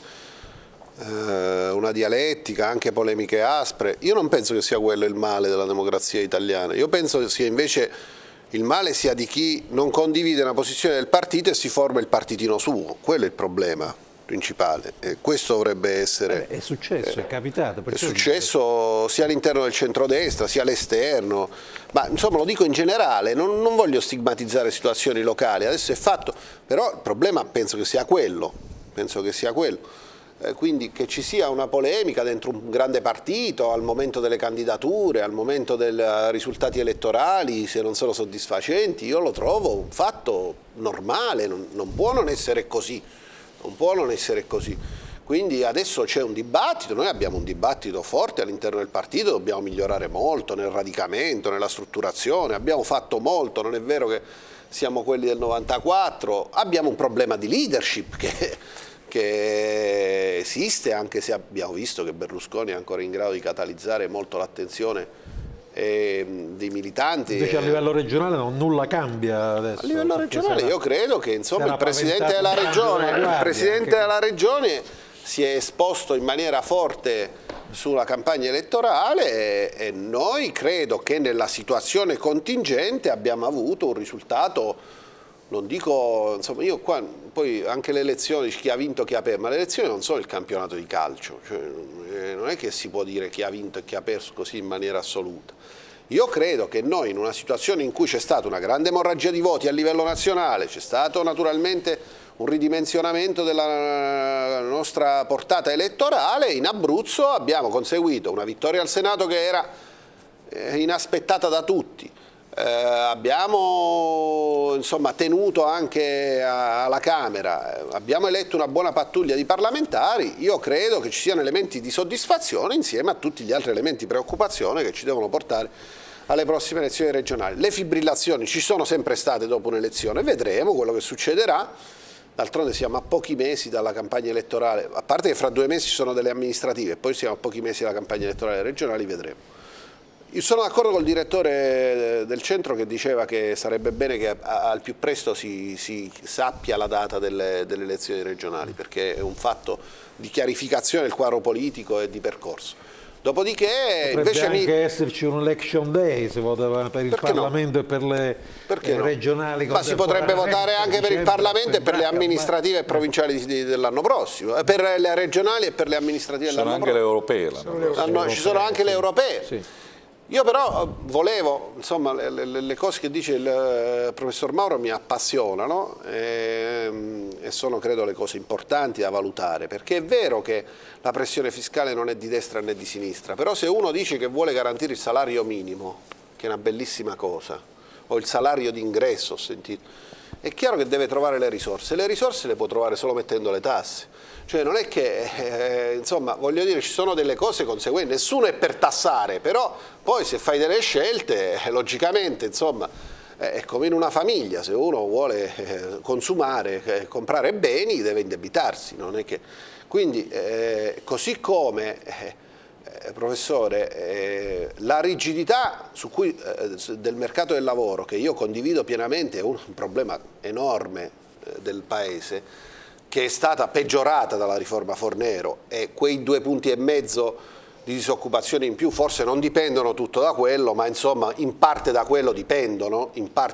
una dialettica, anche polemiche aspre. Io non penso che sia quello il male della democrazia italiana, io penso che sia invece il male sia di chi non condivide una posizione del partito e si forma il partitino suo, quello è il problema principale. Questo dovrebbe essere... È successo, è capitato. È successo sia all'interno del centrodestra, sia all'esterno, ma insomma lo dico in generale, non voglio stigmatizzare situazioni locali, adesso è fatto, però il problema penso che sia quello, quindi che ci sia una polemica dentro un grande partito al momento delle candidature, al momento dei risultati elettorali, se non sono soddisfacenti, io lo trovo un fatto normale, non può non essere così. Non può non essere così. Quindi adesso c'è un dibattito, noi abbiamo un dibattito forte all'interno del partito, dobbiamo migliorare molto nel radicamento, nella strutturazione, abbiamo fatto molto, non è vero che siamo quelli del 94, abbiamo un problema di leadership che esiste, anche se abbiamo visto che Berlusconi è ancora in grado di catalizzare molto l'attenzione dei militanti. Invece a livello regionale nulla cambia adesso. A livello regionale io credo che insomma, il Presidente della Regione si è esposto in maniera forte sulla campagna elettorale e noi credo che nella situazione contingente abbiamo avuto un risultato, non dico, insomma io qua, poi anche le elezioni, chi ha vinto, chi ha perso, ma le elezioni non sono il campionato di calcio, cioè, non è che si può dire chi ha vinto e chi ha perso così in maniera assoluta. Io credo che noi in una situazione in cui c'è stata una grande emorragia di voti a livello nazionale, c'è stato naturalmente un ridimensionamento della nostra portata elettorale, in Abruzzo abbiamo conseguito una vittoria al Senato che era inaspettata da tutti. Abbiamo insomma tenuto anche alla Camera, abbiamo eletto una buona pattuglia di parlamentari, io credo che ci siano elementi di soddisfazione insieme a tutti gli altri elementi di preoccupazione che ci devono portare alle prossime elezioni regionali. Le fibrillazioni ci sono sempre state dopo un'elezione, vedremo quello che succederà, d'altronde siamo a pochi mesi dalla campagna elettorale, a parte che fra 2 mesi ci sono delle amministrative e poi siamo a pochi mesi dalla campagna elettorale regionali, vedremo. Io sono d'accordo col direttore del centro che diceva che sarebbe bene che al più presto si sappia la data delle elezioni regionali, perché è un fatto di chiarificazione del quadro politico e di percorso. Dopodiché potrebbe invece anche esserci un election day se votava per il Parlamento e per le regionali. Ma si potrebbe votare anche per il Parlamento e per le amministrative e provinciali dell'anno prossimo, per le regionali e per le amministrative dell'anno prossimo. Ci sono anche le europee. Sì. Io però volevo, insomma, le cose che dice il professor Mauro mi appassionano e sono, credo, le cose importanti da valutare, perché è vero che la pressione fiscale non è di destra né di sinistra, però se uno dice che vuole garantire il salario minimo, che è una bellissima cosa, o il salario d'ingresso, ho sentito, è chiaro che deve trovare le risorse le può trovare solo mettendo le tasse. Cioè non è che, insomma, voglio dire, ci sono delle cose conseguenti, nessuno è per tassare, però poi se fai delle scelte, logicamente, insomma, è come in una famiglia, se uno vuole consumare, comprare beni, deve indebitarsi, non è che... Quindi, così come, professore, la rigidità del mercato del lavoro, che io condivido pienamente, è un problema enorme del Paese, che è stata peggiorata dalla riforma Fornero, e quei 2,5 punti di disoccupazione in più forse non dipendono tutto da quello, ma insomma in parte da quello dipendono,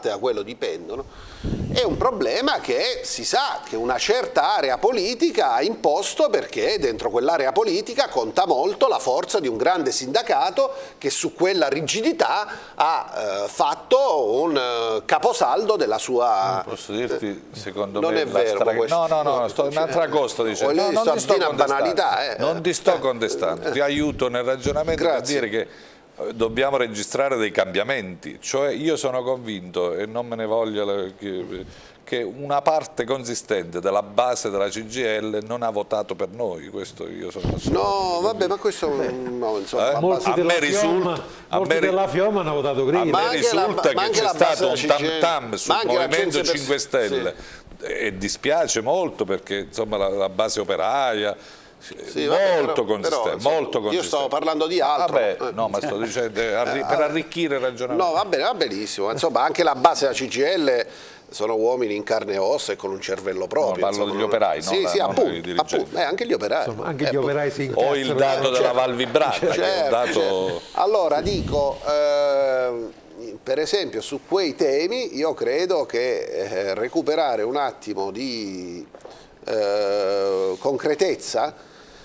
è un problema che si sa che una certa area politica ha imposto, perché dentro quell'area politica conta molto la forza di un grande sindacato che su quella rigidità ha fatto un caposaldo della sua... Non posso dirti, secondo non me... è vero questo. No, sto un'altra cosa dicendo. Non ti sto contestando, ti aiuto nel ragionamento. Grazie. Per dire che dobbiamo registrare dei cambiamenti, cioè io sono convinto, e non me ne voglia, che una parte consistente della base della CGIL non ha votato per noi, questo io sono assolutamente No, vabbè, ma questo no, insomma, molti della Fioma hanno votato Grillo. A me risulta che c'è stato un tam-tam sul Movimento 5 Stelle, e dispiace molto, perché insomma la base operaia molto consistente. Io stavo parlando di altro. No, ma sto dicendo per arricchire il ragionamento. No, va benissimo, insomma anche la base della CGIL sono uomini in carne e ossa e con un cervello proprio. Parlo degli operai, appunto, anche gli operai. Insomma, anche gli operai si incazzano. O il dato della Val Vibrata, che è un dato... Allora dico, per esempio su quei temi io credo che recuperare un attimo di concretezza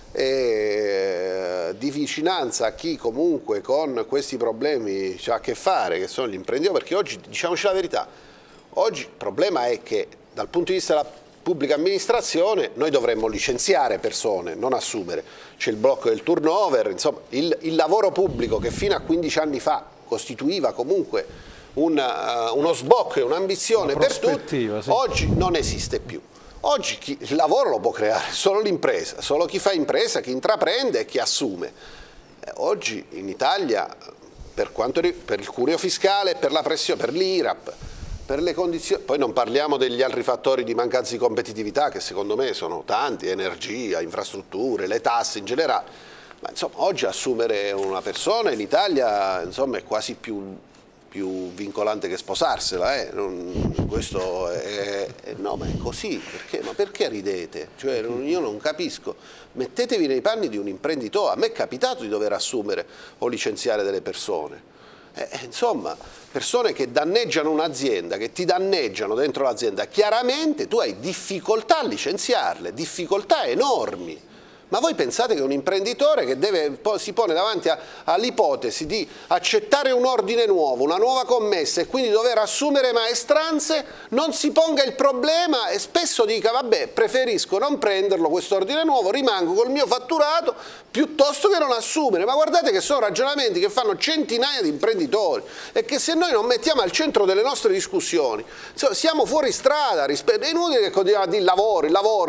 e di vicinanza a chi comunque con questi problemi ha a che fare, che sono gli imprenditori, perché oggi, diciamoci la verità, oggi il problema è che dal punto di vista della pubblica amministrazione noi dovremmo licenziare persone, non assumere. C'è il blocco del turnover, insomma il lavoro pubblico che fino a 15 anni fa costituiva comunque uno sbocco e un'ambizione per tutti, oggi non esiste più. Oggi il lavoro lo può creare solo l'impresa, solo chi fa impresa, chi intraprende e chi assume. Oggi in Italia, per il cuneo fiscale, per la pressione, per l'IRAP, per le condizioni, poi non parliamo degli altri fattori di mancanza di competitività che secondo me sono tanti, energia, infrastrutture, le tasse in generale, ma insomma oggi assumere una persona in Italia insomma, è quasi più vincolante che sposarsela, questo no, ma è così, ma perché ridete? Cioè, io non capisco, mettetevi nei panni di un imprenditore, a me è capitato di dover assumere o licenziare delle persone, insomma, persone che danneggiano un'azienda, che ti danneggiano dentro l'azienda, chiaramente tu hai difficoltà a licenziarle, difficoltà enormi. Ma voi pensate che un imprenditore che si pone davanti all'ipotesi di accettare un ordine nuovo, una nuova commessa e quindi dover assumere maestranze, non si ponga il problema e spesso dica vabbè preferisco non prenderlo questo ordine nuovo, rimango col mio fatturato piuttosto che non assumere. Ma guardate che sono ragionamenti che fanno centinaia di imprenditori e che se noi non mettiamo al centro delle nostre discussioni siamo fuori strada. È inutile che continuiamo a dire il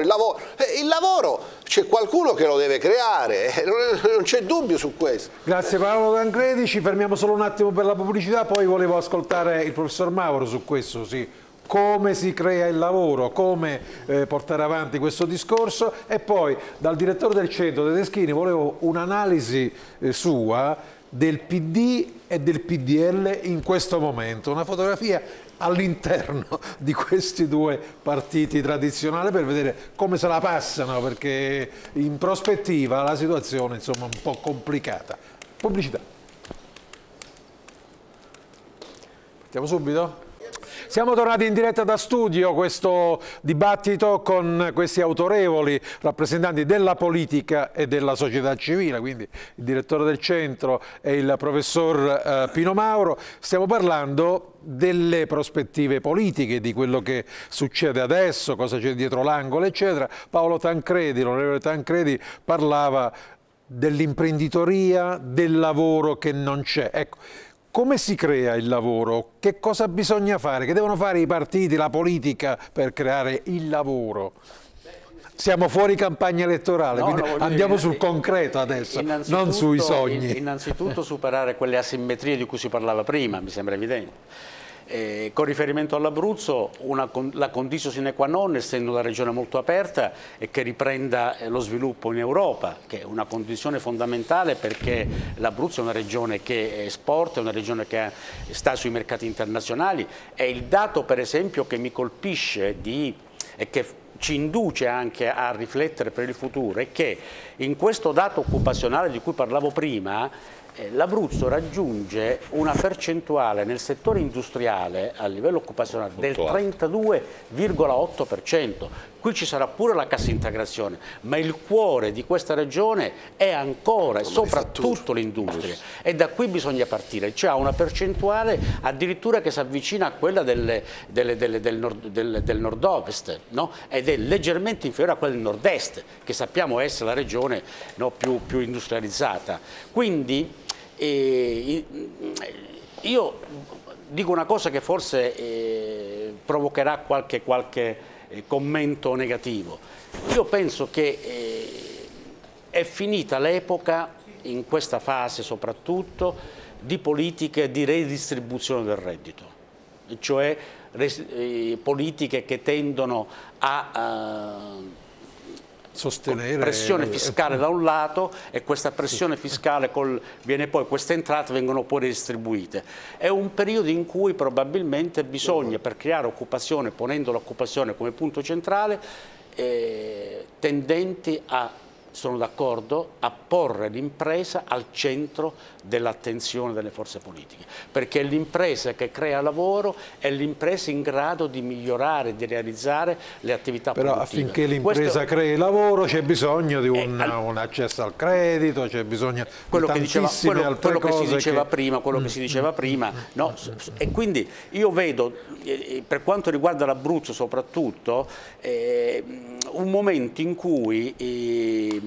lavoro c'è qualcuno che lo deve creare, non c'è dubbio su questo. Grazie Paolo Tancredi, ci fermiamo solo un attimo per la pubblicità, poi volevo ascoltare il professor Mauro su questo, sì. Come si crea il lavoro, come portare avanti questo discorso, e poi dal direttore del centro Tedeschini volevo un'analisi sua del PD e del PDL in questo momento, una fotografia all'interno di questi due partiti tradizionali per vedere come se la passano, perché in prospettiva la situazione insomma è un po' complicata. Pubblicità. Partiamo subito? Siamo tornati in diretta da studio, questo dibattito con questi autorevoli rappresentanti della politica e della società civile, quindi il direttore del centro e il professor Pino Mauro. Stiamo parlando delle prospettive politiche, di quello che succede adesso, cosa c'è dietro l'angolo, eccetera. Paolo Tancredi, l'onorevole Tancredi, parlava dell'imprenditoria, del lavoro che non c'è. Ecco, come si crea il lavoro? Che cosa bisogna fare? Che devono fare i partiti, la politica per creare il lavoro? Siamo fuori campagna elettorale, no, quindi andiamo sul concreto adesso, non sui sogni. Innanzitutto superare quelle asimmetrie di cui si parlava prima, mi sembra evidente. Con riferimento all'Abruzzo, la conditio sine qua non, essendo una regione molto aperta, è che riprenda lo sviluppo in Europa, che è una condizione fondamentale, perché l'Abruzzo è una regione che esporta, è una regione che sta sui mercati internazionali. E il dato, per esempio, che mi colpisce e che ci induce anche a riflettere per il futuro è che in questo dato occupazionale di cui parlavo prima, l'Abruzzo raggiunge una percentuale nel settore industriale a livello occupazionale del 32,8%. Qui ci sarà pure la cassa integrazione, ma il cuore di questa regione è ancora e soprattutto l'industria, e da qui bisogna partire. C'è una percentuale addirittura che si avvicina a quella del nord-ovest, no? Ed è leggermente inferiore a quella del nord-est, che sappiamo essere la regione, no, più industrializzata. Quindi io dico una cosa che forse provocherà qualche commento negativo. Io penso che è finita l'epoca, in questa fase soprattutto, di politiche di redistribuzione del reddito, cioè politiche che tendono a sostenere pressione fiscale da un lato, e questa pressione fiscale queste entrate vengono poi redistribuite. È un periodo in cui probabilmente bisogna, per creare occupazione, ponendo l'occupazione come punto centrale, tendenti a, sono d'accordo, a porre l'impresa al centro dell'attenzione delle forze politiche, perché è l'impresa che crea lavoro, è l'impresa in grado di migliorare, di realizzare le attività produttive. Però affinché l'impresa crei lavoro c'è bisogno di un accesso al credito, c'è bisogno di tantissime altre cose. Quello che si diceva prima, no? E quindi io vedo, per quanto riguarda l'Abruzzo soprattutto, un momento in cui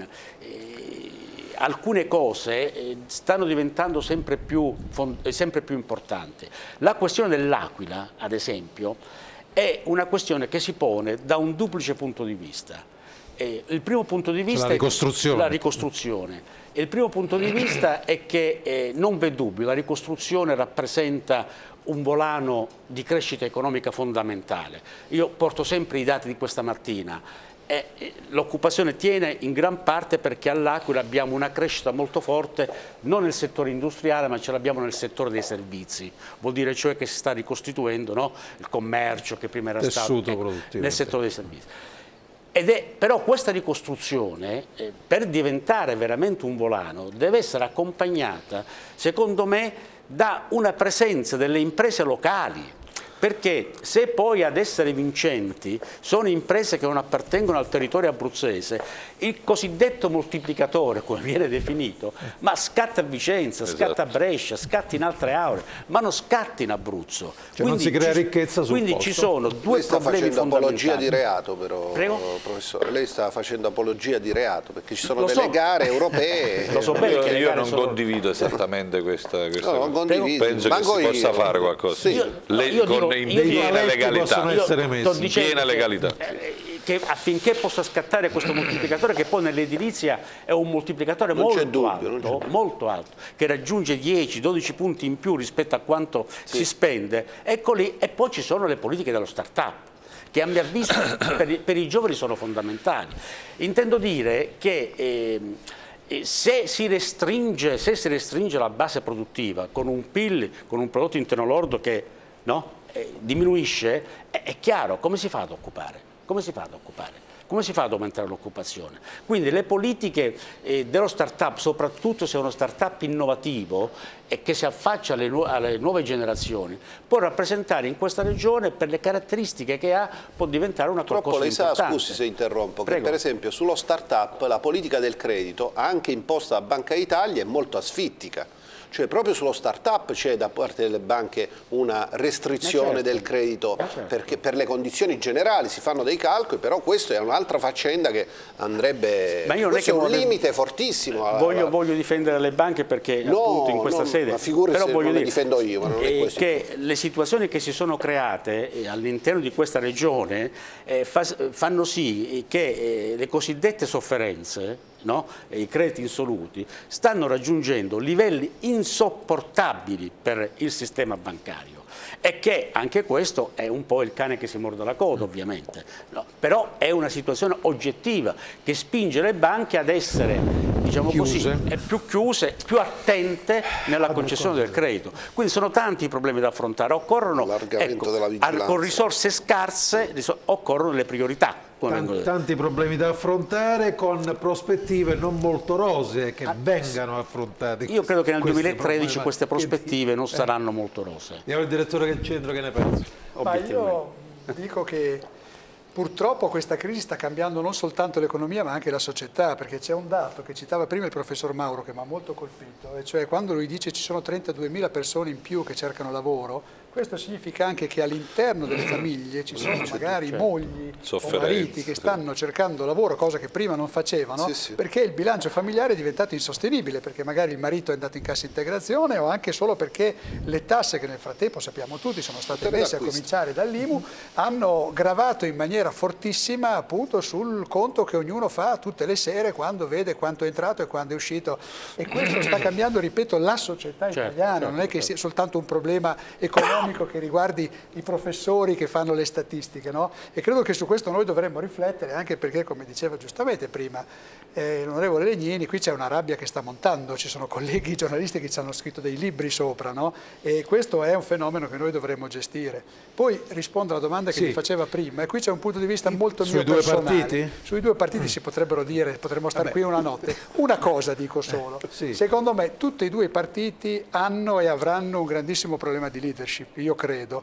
alcune cose stanno diventando sempre più importanti. La questione dell'Aquila, ad esempio, è una questione che si pone da un duplice punto di vista. Il primo punto di vista è la ricostruzione. Il primo punto di vista è che non v'è dubbio, la ricostruzione rappresenta un volano di crescita economica fondamentale. Io porto sempre i dati di questa mattina. L'occupazione tiene in gran parte perché all'Aquila abbiamo una crescita molto forte non nel settore industriale, ma ce l'abbiamo nel settore dei servizi. Vuol dire cioè che si sta ricostituendo, no? Il commercio che prima era stato nel settore dei servizi. Però questa ricostruzione, per diventare veramente un volano, deve essere accompagnata, secondo me, da una presenza delle imprese locali. Perché se poi ad essere vincenti sono imprese che non appartengono al territorio abruzzese, il cosiddetto moltiplicatore, come viene definito, ma scatta a Vicenza, scatta a Brescia, scatta in altre aree, ma non scatta in Abruzzo. Cioè non si crea ricchezza sul Quindi posto. Ci sono due problemi fondamentali. Lei sta facendo apologia di reato però, Prego? professore, lei sta facendo apologia di reato, perché ci sono delle gare europee. Lo so bene che io non condivido esattamente questa non condivido. Penso che si possa fare qualcosa. Sì. In piena legalità. Piena legalità. Che affinché possa scattare questo moltiplicatore, che poi nell'edilizia è un moltiplicatore molto alto, che raggiunge 10-12 punti in più rispetto a quanto si spende, ecco lì. E poi ci sono le politiche dello start-up, che a mio avviso per i giovani sono fondamentali. Intendo dire che se si restringe la base produttiva con un PIL, con un prodotto interno lordo che diminuisce, è chiaro come si fa ad occupare? Come si fa ad occupare? Come si fa ad aumentare l'occupazione? Quindi le politiche dello start-up, soprattutto se è uno start-up innovativo e che si affaccia alle nuove generazioni, può rappresentare in questa regione, per le caratteristiche che ha, può diventare una qualcosa di importante. Lei sa, scusi se interrompo, Prego. che per esempio sullo start-up la politica del credito, anche imposta da Banca d'Italia, è molto asfittica. Cioè proprio sullo start-up c'è da parte delle banche una restrizione del credito, perché per le condizioni generali si fanno dei calcoli, però questo è un'altra faccenda che andrebbe... Ma io questo è un limite fortissimo. Voglio difendere le banche perché appunto in questa sede... Però voglio dire, difendo io, ma non è questo. Che le situazioni che si sono create all'interno di questa regione fanno sì che le cosiddette sofferenze, i crediti insoluti, stanno raggiungendo livelli insopportabili per il sistema bancario, e che anche questo è un po' il cane che si morde la coda, ovviamente, però è una situazione oggettiva che spinge le banche ad essere, diciamo così, più chiuse, più attente nella concessione del credito. Quindi sono tanti i problemi da affrontare, occorrono, con risorse scarse, occorrono le priorità. Tanti problemi da affrontare, con prospettive non molto rosee che vengano affrontate. Io credo che nel 2013 queste prospettive non saranno molto rosee. Andiamo al direttore del centro, che ne pensa? Ma io dico che purtroppo questa crisi sta cambiando non soltanto l'economia ma anche la società, perché c'è un dato che citava prima il professor Mauro che mi ha molto colpito, e cioè quando lui dice ci sono 32.000 persone in più che cercano lavoro, questo significa anche che all'interno delle famiglie ci sono magari mogli o mariti che stanno cercando lavoro, cosa che prima non facevano, perché il bilancio familiare è diventato insostenibile, perché magari il marito è andato in cassa integrazione, o anche solo perché le tasse, che nel frattempo sappiamo tutti sono state messe, a cominciare dall'IMU, hanno gravato in maniera fortissima appunto sul conto che ognuno fa tutte le sere quando vede quanto è entrato e quando è uscito, e questo sta cambiando, ripeto, la società italiana, non è che sia soltanto un problema economico che riguardi i professori che fanno le statistiche, e credo che su questo noi dovremmo riflettere, anche perché, come diceva giustamente prima l'onorevole Legnini, qui c'è una rabbia che sta montando, ci sono colleghi giornalisti che ci hanno scritto dei libri sopra, e questo è un fenomeno che noi dovremmo gestire. Poi rispondo alla domanda che mi faceva prima, e qui c'è un punto di vista molto mio personale. Sui due partiti si potrebbero dire, potremmo stare qui una notte. Una cosa dico solo, secondo me tutti e due i partiti hanno e avranno un grandissimo problema di leadership, io credo,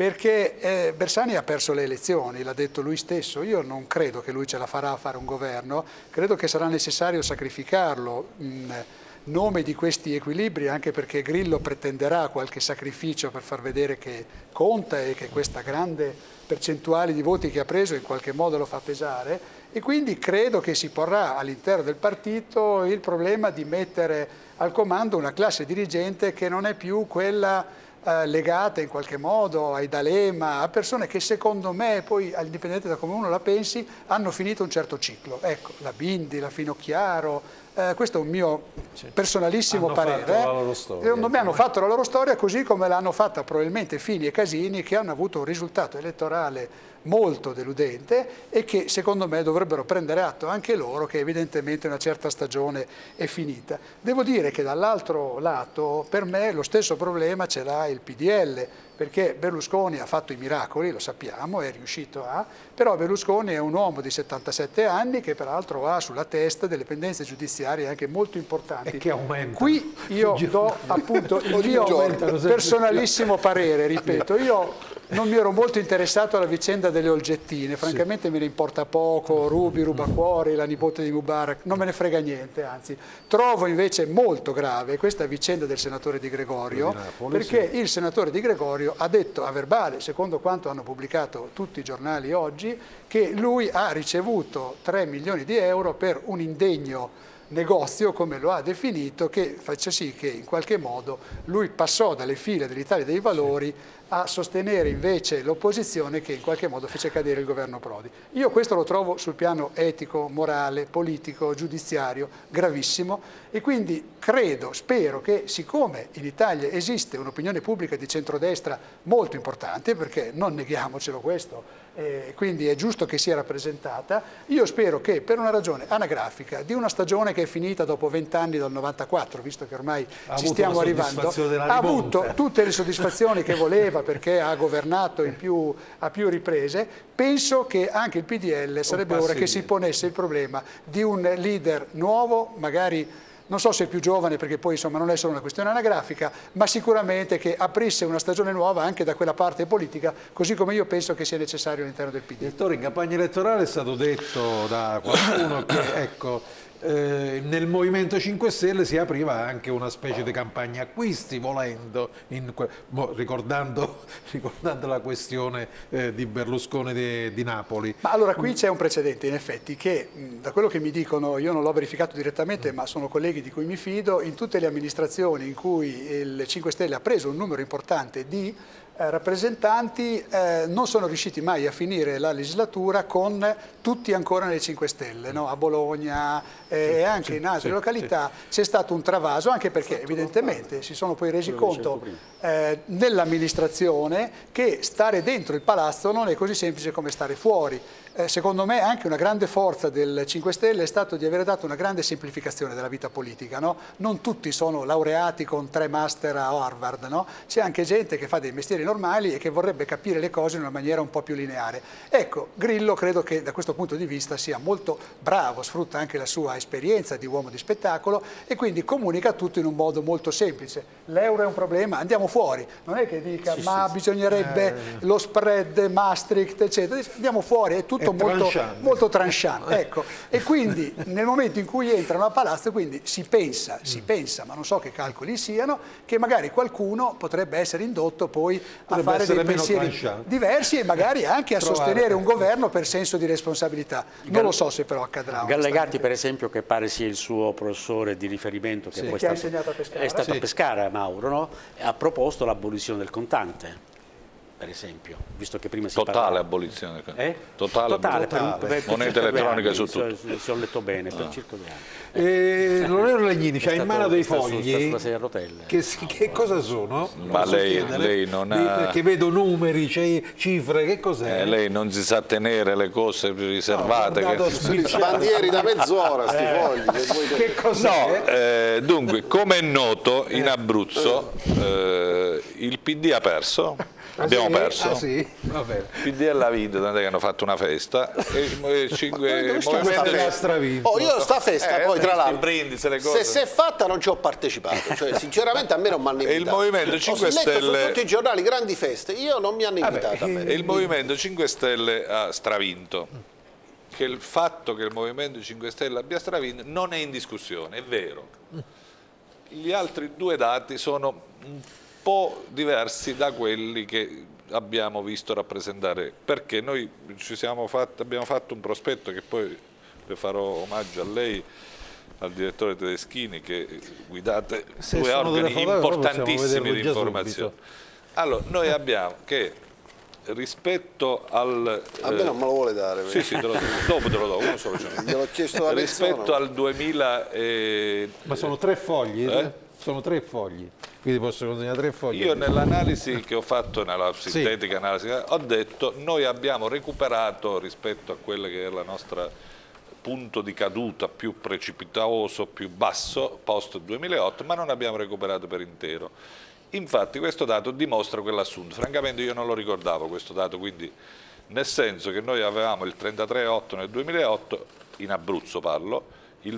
perché Bersani ha perso le elezioni, l'ha detto lui stesso. Io non credo che lui ce la farà a fare un governo, credo che sarà necessario sacrificarlo in nome di questi equilibri, anche perché Grillo pretenderà qualche sacrificio per far vedere che conta e che questa grande percentuale di voti che ha preso in qualche modo lo fa pesare, e quindi credo che si porrà all'interno del partito il problema di mettere al comando una classe dirigente che non è più quella legate in qualche modo ai D'Alema, a persone che secondo me, poi indipendente da come uno la pensi, hanno finito un certo ciclo. Ecco, la Bindi, la Finocchiaro, questo è un mio personalissimo parere. Secondo me hanno fatto la loro storia, così come l'hanno fatta probabilmente Fini e Casini, che hanno avuto un risultato elettorale molto deludente e che secondo me dovrebbero prendere atto anche loro che evidentemente una certa stagione è finita. Devo dire che dall'altro lato per me lo stesso problema ce l'ha il PDL, perché Berlusconi ha fatto i miracoli, lo sappiamo, è riuscito però Berlusconi è un uomo di 77 anni che peraltro ha sulla testa delle pendenze giudiziarie anche molto importanti. E che aumenta. Qui io do appunto il mio personalissimo parere, ripeto, io non mi ero molto interessato alla vicenda delle Olgettine, francamente me ne importa poco, Rubi, Rubacuori, la nipote di Mubarak, non me ne frega niente, anzi. Trovo invece molto grave questa vicenda del senatore Di Gregorio, perché il senatore Di Gregorio ha detto a verbale, secondo quanto hanno pubblicato tutti i giornali oggi, che lui ha ricevuto 3 milioni di euro per un indegno negozio, come lo ha definito, che faccia sì che in qualche modo lui passò dalle file dell'Italia dei Valori a sostenere invece l'opposizione che in qualche modo fece cadere il governo Prodi. Io questo lo trovo sul piano etico, morale, politico, giudiziario gravissimo, e quindi credo, spero che, siccome in Italia esiste un'opinione pubblica di centrodestra molto importante, perché non neghiamocelo questo, quindi è giusto che sia rappresentata. Io spero che per una ragione anagrafica di una stagione che è finita dopo 20 anni dal 94, visto che ormai ci stiamo arrivando, ha avuto tutte le soddisfazioni che voleva perché ha governato a più riprese. Penso che anche il PDL sarebbe ora che si ponesse il problema di un leader nuovo, magari non so se è più giovane, perché poi insomma non è solo una questione anagrafica, ma sicuramente che aprisse una stagione nuova anche da quella parte politica, così come io penso che sia necessario all'interno del PD. Direttore, in campagna elettorale è stato detto da qualcuno che ecco, nel Movimento 5 Stelle si apriva anche una specie di campagna acquisti, volendo, ricordando la questione di Berlusconi di Napoli. Ma allora qui c'è un precedente in effetti che da quello che mi dicono, io non l'ho verificato direttamente ma sono colleghi di cui mi fido, in tutte le amministrazioni in cui il 5 Stelle ha preso un numero importante di rappresentanti non sono riusciti mai a finire la legislatura con tutti ancora nelle 5 Stelle, no? A Bologna e anche in altre località c'è stato un travaso, anche perché evidentemente si sono poi resi conto nell'amministrazione che stare dentro il palazzo non è così semplice come stare fuori. Secondo me anche una grande forza del 5 Stelle è stato di aver dato una grande semplificazione della vita politica, no? Non tutti sono laureati con 3 master a Harvard, no? C'è anche gente che fa dei mestieri normali e che vorrebbe capire le cose in una maniera un po' più lineare. Ecco, Grillo credo che da questo punto di vista sia molto bravo, sfrutta anche la sua esperienza di uomo di spettacolo e quindi comunica tutto in un modo molto semplice. L'euro è un problema, andiamo fuori, non è che dica bisognerebbe lo spread, Maastricht, eccetera, andiamo fuori, è tutto molto tranchant. Ecco. E quindi nel momento in cui entrano a palazzo quindi si pensa, ma non so che calcoli siano, che magari qualcuno potrebbe essere indotto poi a fare dei pensieri diversi e magari anche a sostenere un governo per senso di responsabilità. Non lo so se però accadrà. Gallegatti per esempio, che pare sia il suo professore di riferimento, che poi ha insegnato a Pescara. È stato a Pescara, Mauro, no? Ha proposto l'abolizione del contante, per esempio, visto che prima si totale abolizione, totale per monete elettroniche su tutto. Se ho letto bene, per circa 2 anni. L'onorevole Legnini c'ha in mano dei fogli che cosa sono? Ma lei non ha... Perché vedo numeri, cifre, che cos'è? Lei non si sa tenere le cose riservate. Bandieri da mezz'ora sti fogli. Che cos'è? No, dunque, come è noto, in Abruzzo il PD ha perso. Abbiamo perso. Ah, sì? Va bene. Il PD l'ha vinto, tant'è che hanno fatto una festa e il 5 io sta festa poi tra l'altro se è fatta non ci ho partecipato, cioè sinceramente a me non mi hanno invitato. E il Movimento 5 Stelle su tutti i giornali grandi feste, io non mi hanno invitato. E il Movimento 5 Stelle ha stravinto. Che il fatto che il Movimento 5 Stelle abbia stravinto non è in discussione, è vero. Gli altri 2 dati sono un po' diversi da quelli che abbiamo visto rappresentare, perché noi abbiamo fatto un prospetto che poi le farò omaggio a lei, al direttore Tedeschini, che guidate 2 organi importantissimi di informazione. Allora, noi abbiamo che rispetto al... A me non me lo vuole dare. Sì, dopo te lo do, uno solo. Gliel'ho chiesto da rispetto al 2000... Ma sono 3 fogli? Sono 3 fogli. Quindi posso consegnare 3 fogli. Io nell'analisi che ho fatto, nella sintetica analisi, ho detto noi abbiamo recuperato rispetto a quella che è la nostra punto di caduta più precipitoso, più basso, post 2008, ma non abbiamo recuperato per intero. Infatti questo dato dimostra quell'assunto. Francamente io non lo ricordavo questo dato, quindi nel senso che noi avevamo il 33,8 nel 2008, in Abruzzo parlo, il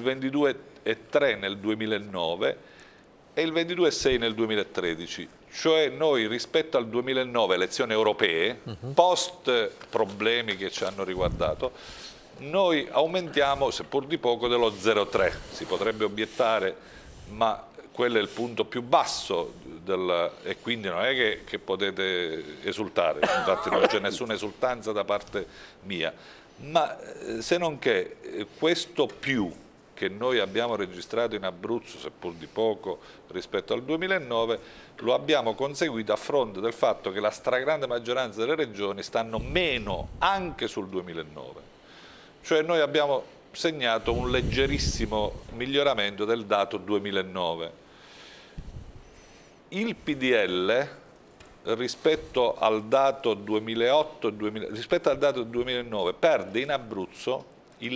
22,3 nel 2009, e il 22,6 nel 2013, cioè noi rispetto al 2009, elezioni europee, post problemi che ci hanno riguardato, noi aumentiamo, seppur di poco, dello 0,3. Si potrebbe obiettare, ma quello è il punto più basso e quindi non è che potete esultare, infatti non c'è nessuna esultanza da parte mia, ma se non che questo più che noi abbiamo registrato in Abruzzo, seppur di poco rispetto al 2009, lo abbiamo conseguito a fronte del fatto che la stragrande maggioranza delle regioni stanno meno anche sul 2009. Cioè noi abbiamo segnato un leggerissimo miglioramento del dato 2009. Il PDL rispetto al dato 2008, rispetto al dato 2009 perde in Abruzzo il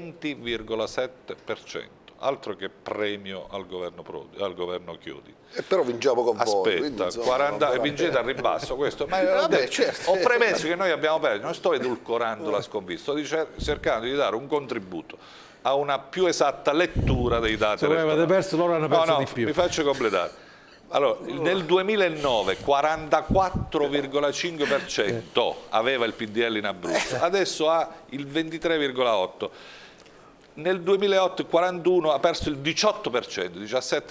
20,7%, altro che premio al governo Chiodi. Però vinciamo con voi. Aspetta, 40, vincete al ribasso questo. Ma vabbè, certo. Ho premesso che noi abbiamo perso, non sto edulcorando la sconfitta, sto cercando di dare un contributo a una più esatta lettura dei dati. Se voi avete perso, loro hanno perso di più. Mi faccio completare. Allora, nel 2009 44,5% aveva il PDL in Abruzzo, adesso ha il 23,8%. Nel 2008 il 41 ha perso il 18%,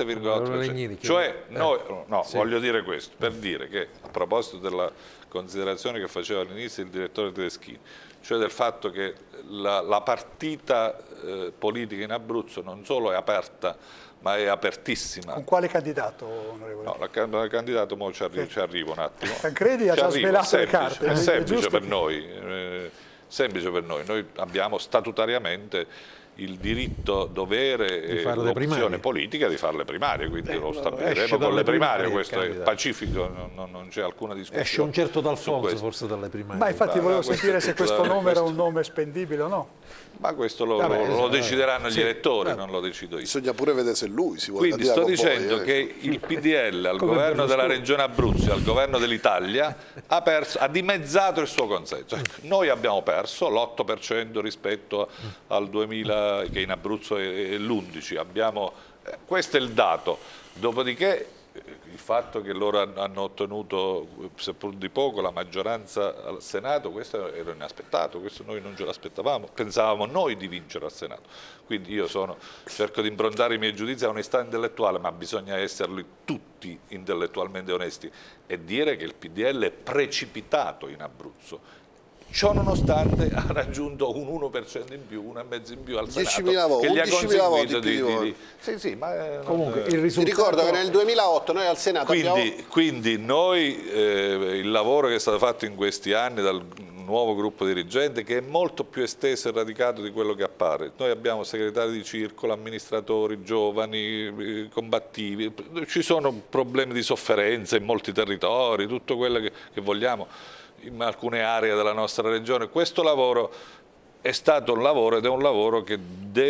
17,8%. Cioè, noi, voglio dire questo, per dire che, a proposito della considerazione che faceva all'inizio il direttore Tedeschini, cioè del fatto che la partita politica in Abruzzo non solo è aperta, ma è apertissima. Con quale candidato, onorevole? No, il candidato mo ci arrivo un attimo. Tancredi ha già svelato le carte. È semplice per noi, semplice per noi. Noi abbiamo statutariamente il diritto, dovere e l'opzione politica di fare le primarie, quindi lo stabiliremo con le primarie, questo è pacifico, non c'è alcuna discussione. Esce un certo D'Alfonso forse dalle primarie. Ma infatti volevo sentire se questo nome era un nome spendibile o no. Ma questo lo decideranno gli elettori, non lo decido io. Bisogna pure vedere se lui si vuole candidare. Quindi sto dicendo che il PDL al governo della Regione Abruzzo e al governo dell'Italia ha dimezzato il suo consenso. Noi abbiamo perso l'8% rispetto al 2000, che in Abruzzo è l'11%. Questo è il dato. Dopodiché il fatto che loro hanno ottenuto, seppur di poco, la maggioranza al Senato, questo era inaspettato, questo noi non ce l'aspettavamo, pensavamo noi di vincere al Senato. Quindi io cerco di improntare i miei giudizi a onestà intellettuale, ma bisogna esserli tutti intellettualmente onesti e dire che il PDL è precipitato in Abruzzo. Ciò nonostante ha raggiunto un 1% in più, 1,5% in più al Senato, che gli ha consentito di... Sì, ma comunque il risultato... Ti ricordo che nel 2008 noi al Senato quindi noi, il lavoro che è stato fatto in questi anni dal nuovo gruppo dirigente, che è molto più esteso e radicato di quello che appare. Noi abbiamo segretari di circolo, amministratori, giovani, combattivi, ci sono problemi di sofferenza in molti territori, tutto quello che vogliamo in alcune aree della nostra regione. Questo lavoro è stato un lavoro ed è un lavoro che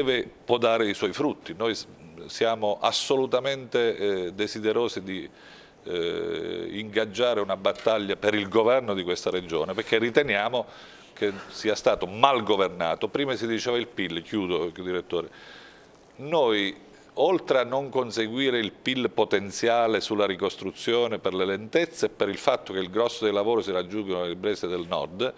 può dare i suoi frutti. Noi siamo assolutamente desiderosi di ingaggiare una battaglia per il governo di questa regione, perché riteniamo che sia stato mal governato. Prima si diceva il PIL, chiudo, direttore. Noi, oltre a non conseguire il PIL potenziale sulla ricostruzione per le lentezze e per il fatto che il grosso dei lavori si raggiungono nelle imprese del nord,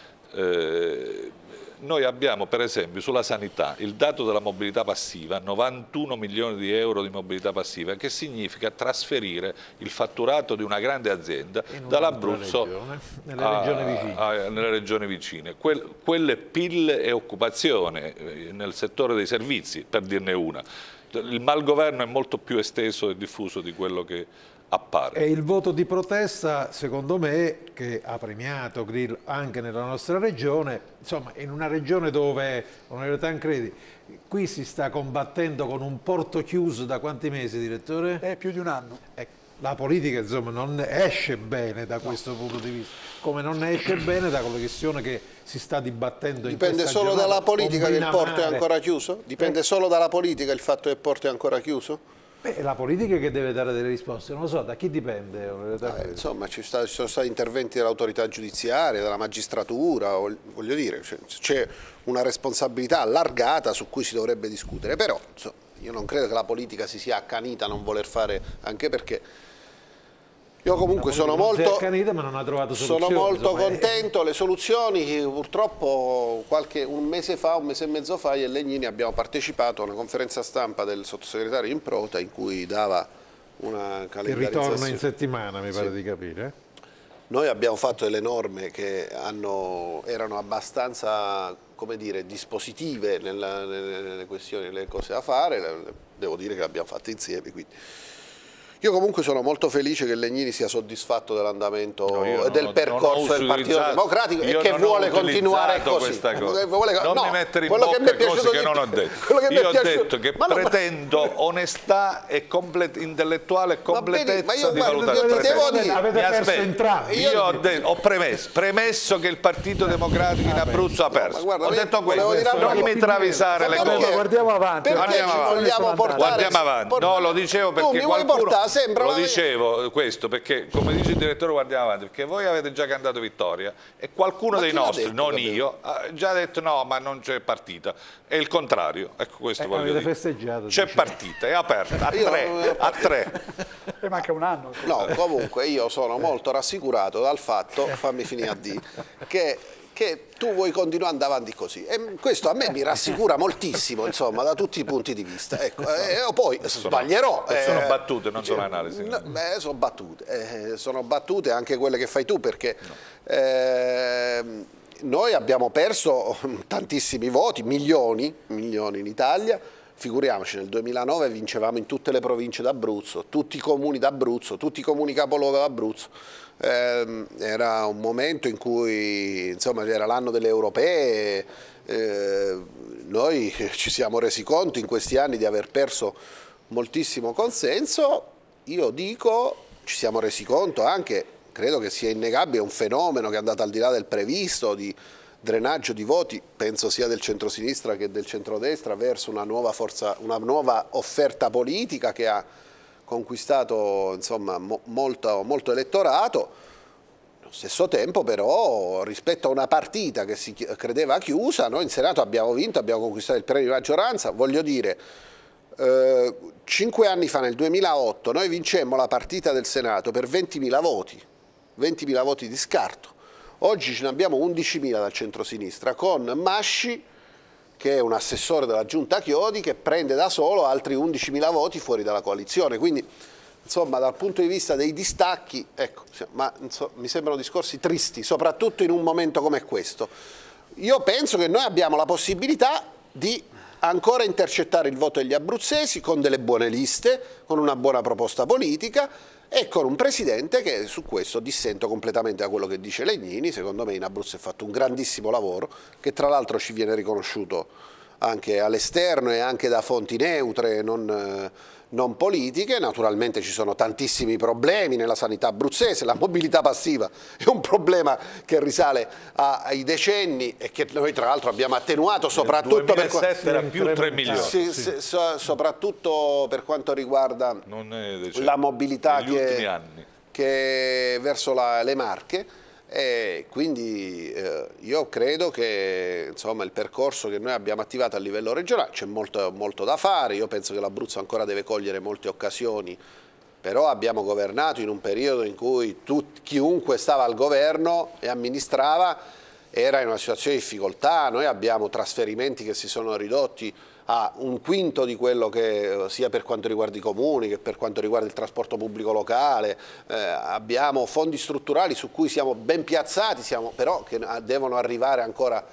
noi abbiamo per esempio sulla sanità il dato della mobilità passiva, 91 milioni di euro di mobilità passiva, che significa trasferire il fatturato di una grande azienda dall'Abruzzo nelle regioni vicine. Quelle PIL e occupazione nel settore dei servizi, per dirne una. Il malgoverno è molto più esteso e diffuso di quello che appare. E il voto di protesta, secondo me, che ha premiato Grillo anche nella nostra regione, insomma, in una regione dove, onorevole Tancredi, qui si sta combattendo con un porto chiuso da quanti mesi, direttore? Più di un anno. La politica, insomma, non esce bene da questo punto di vista, come non ne esce bene da quella questione che si sta dibattendo in questa giornata. Dipende solo dalla politica che il porto è ancora chiuso? Dipende solo dalla politica il fatto che il porto è ancora chiuso? Beh, è la politica che deve dare delle risposte, non lo so, da chi dipende? Insomma, ci sono stati interventi dell'autorità giudiziaria, della magistratura, voglio dire, c'è una responsabilità allargata su cui si dovrebbe discutere, però insomma, io non credo che la politica si sia accanita a non voler fare, anche perché io comunque sono molto contento. Le soluzioni, purtroppo un mese e mezzo fa io e Legnini abbiamo partecipato a una conferenza stampa del sottosegretario Improta in cui dava una calendarizzazione. Che ritorna in settimana, mi pare di capire. Noi abbiamo fatto delle norme che erano abbastanza, come dire, dispositive nelle questioni, nelle cose da fare, devo dire che le abbiamo fatte insieme, quindi Io comunque sono molto felice che Legnini sia soddisfatto dell'andamento e del percorso del Partito Democratico e che vuole continuare così. Non mi mettere in bocca cose che non ho detto. Io ho detto che pretendo onestà e intellettuale e completezza di valutazione. Avete perso entrambi. Io ho premesso che il Partito Democratico in Abruzzo ha perso. Ho detto questo, non mi travisare le cose. Guardiamo avanti. Guardiamo avanti. No, lo dicevo perché qualcuno... Lo dicevo questo perché, come dice il direttore, guardiamo avanti, perché voi avete già cantato vittoria e qualcuno dei nostri, non io, ha già detto no, ma non c'è partita. È il contrario, ecco questo voglio dire. C'è partita, è aperta, a tre. E manca un anno. No, comunque io sono molto rassicurato dal fatto, fammi finire a dire, che tu vuoi continuare ad andare avanti così, e questo a me mi rassicura moltissimo, insomma, da tutti i punti di vista. Ecco, poi sbaglierò. Sono battute, non sono analisi. Sono battute anche quelle che fai tu, perché noi abbiamo perso tantissimi voti, milioni in Italia. Figuriamoci, nel 2009 vincevamo in tutte le province d'Abruzzo, tutti i comuni d'Abruzzo, tutti i comuni capoluogo d'Abruzzo. Era un momento in cui, insomma, era l'anno delle europee, noi ci siamo resi conto in questi anni di aver perso moltissimo consenso. Io dico, ci siamo resi conto anche, credo che sia innegabile, un fenomeno che è andato al di là del previsto, di drenaggio di voti, penso sia del centrosinistra che del centrodestra, verso una nuova offerta politica che ha conquistato, insomma, molto elettorato. Allo stesso tempo però, rispetto a una partita che si credeva chiusa, noi in Senato abbiamo vinto, abbiamo conquistato il premio di maggioranza. Voglio dire, 5 anni fa, nel 2008, noi vincemmo la partita del Senato per 20.000 voti, 20.000 voti di scarto. Oggi ce ne abbiamo 11.000 dal centrosinistra, con Masci, che è un assessore della Giunta Chiodi, che prende da solo altri 11.000 voti fuori dalla coalizione. Quindi, insomma, dal punto di vista dei distacchi, ecco, mi sembrano discorsi tristi, soprattutto in un momento come questo. Io penso che noi abbiamo la possibilità di ancora intercettare il voto degli abruzzesi con delle buone liste, con una buona proposta politica e con un presidente che, su questo dissento completamente da quello che dice Legnini. Secondo me in Abruzzo è fatto un grandissimo lavoro, che tra l'altro ci viene riconosciuto anche all'esterno e anche da fonti neutre, non politiche. Naturalmente ci sono tantissimi problemi nella sanità abruzzese, la mobilità passiva è un problema che risale ai decenni e che noi tra l'altro abbiamo attenuato, soprattutto nel 2007 era più 3 milioni. Soprattutto per quanto riguarda la mobilità che verso le Marche. E quindi io credo che, insomma, il percorso che noi abbiamo attivato a livello regionale, c'è molto da fare. Io penso che l'Abruzzo ancora deve cogliere molte occasioni, però abbiamo governato in un periodo in cui chiunque stava al governo e amministrava era in una situazione di difficoltà. Noi abbiamo trasferimenti che si sono ridotti a un quinto di quello che, sia per quanto riguarda i comuni che per quanto riguarda il trasporto pubblico locale. Abbiamo fondi strutturali su cui siamo ben piazzati, però che devono arrivare ancora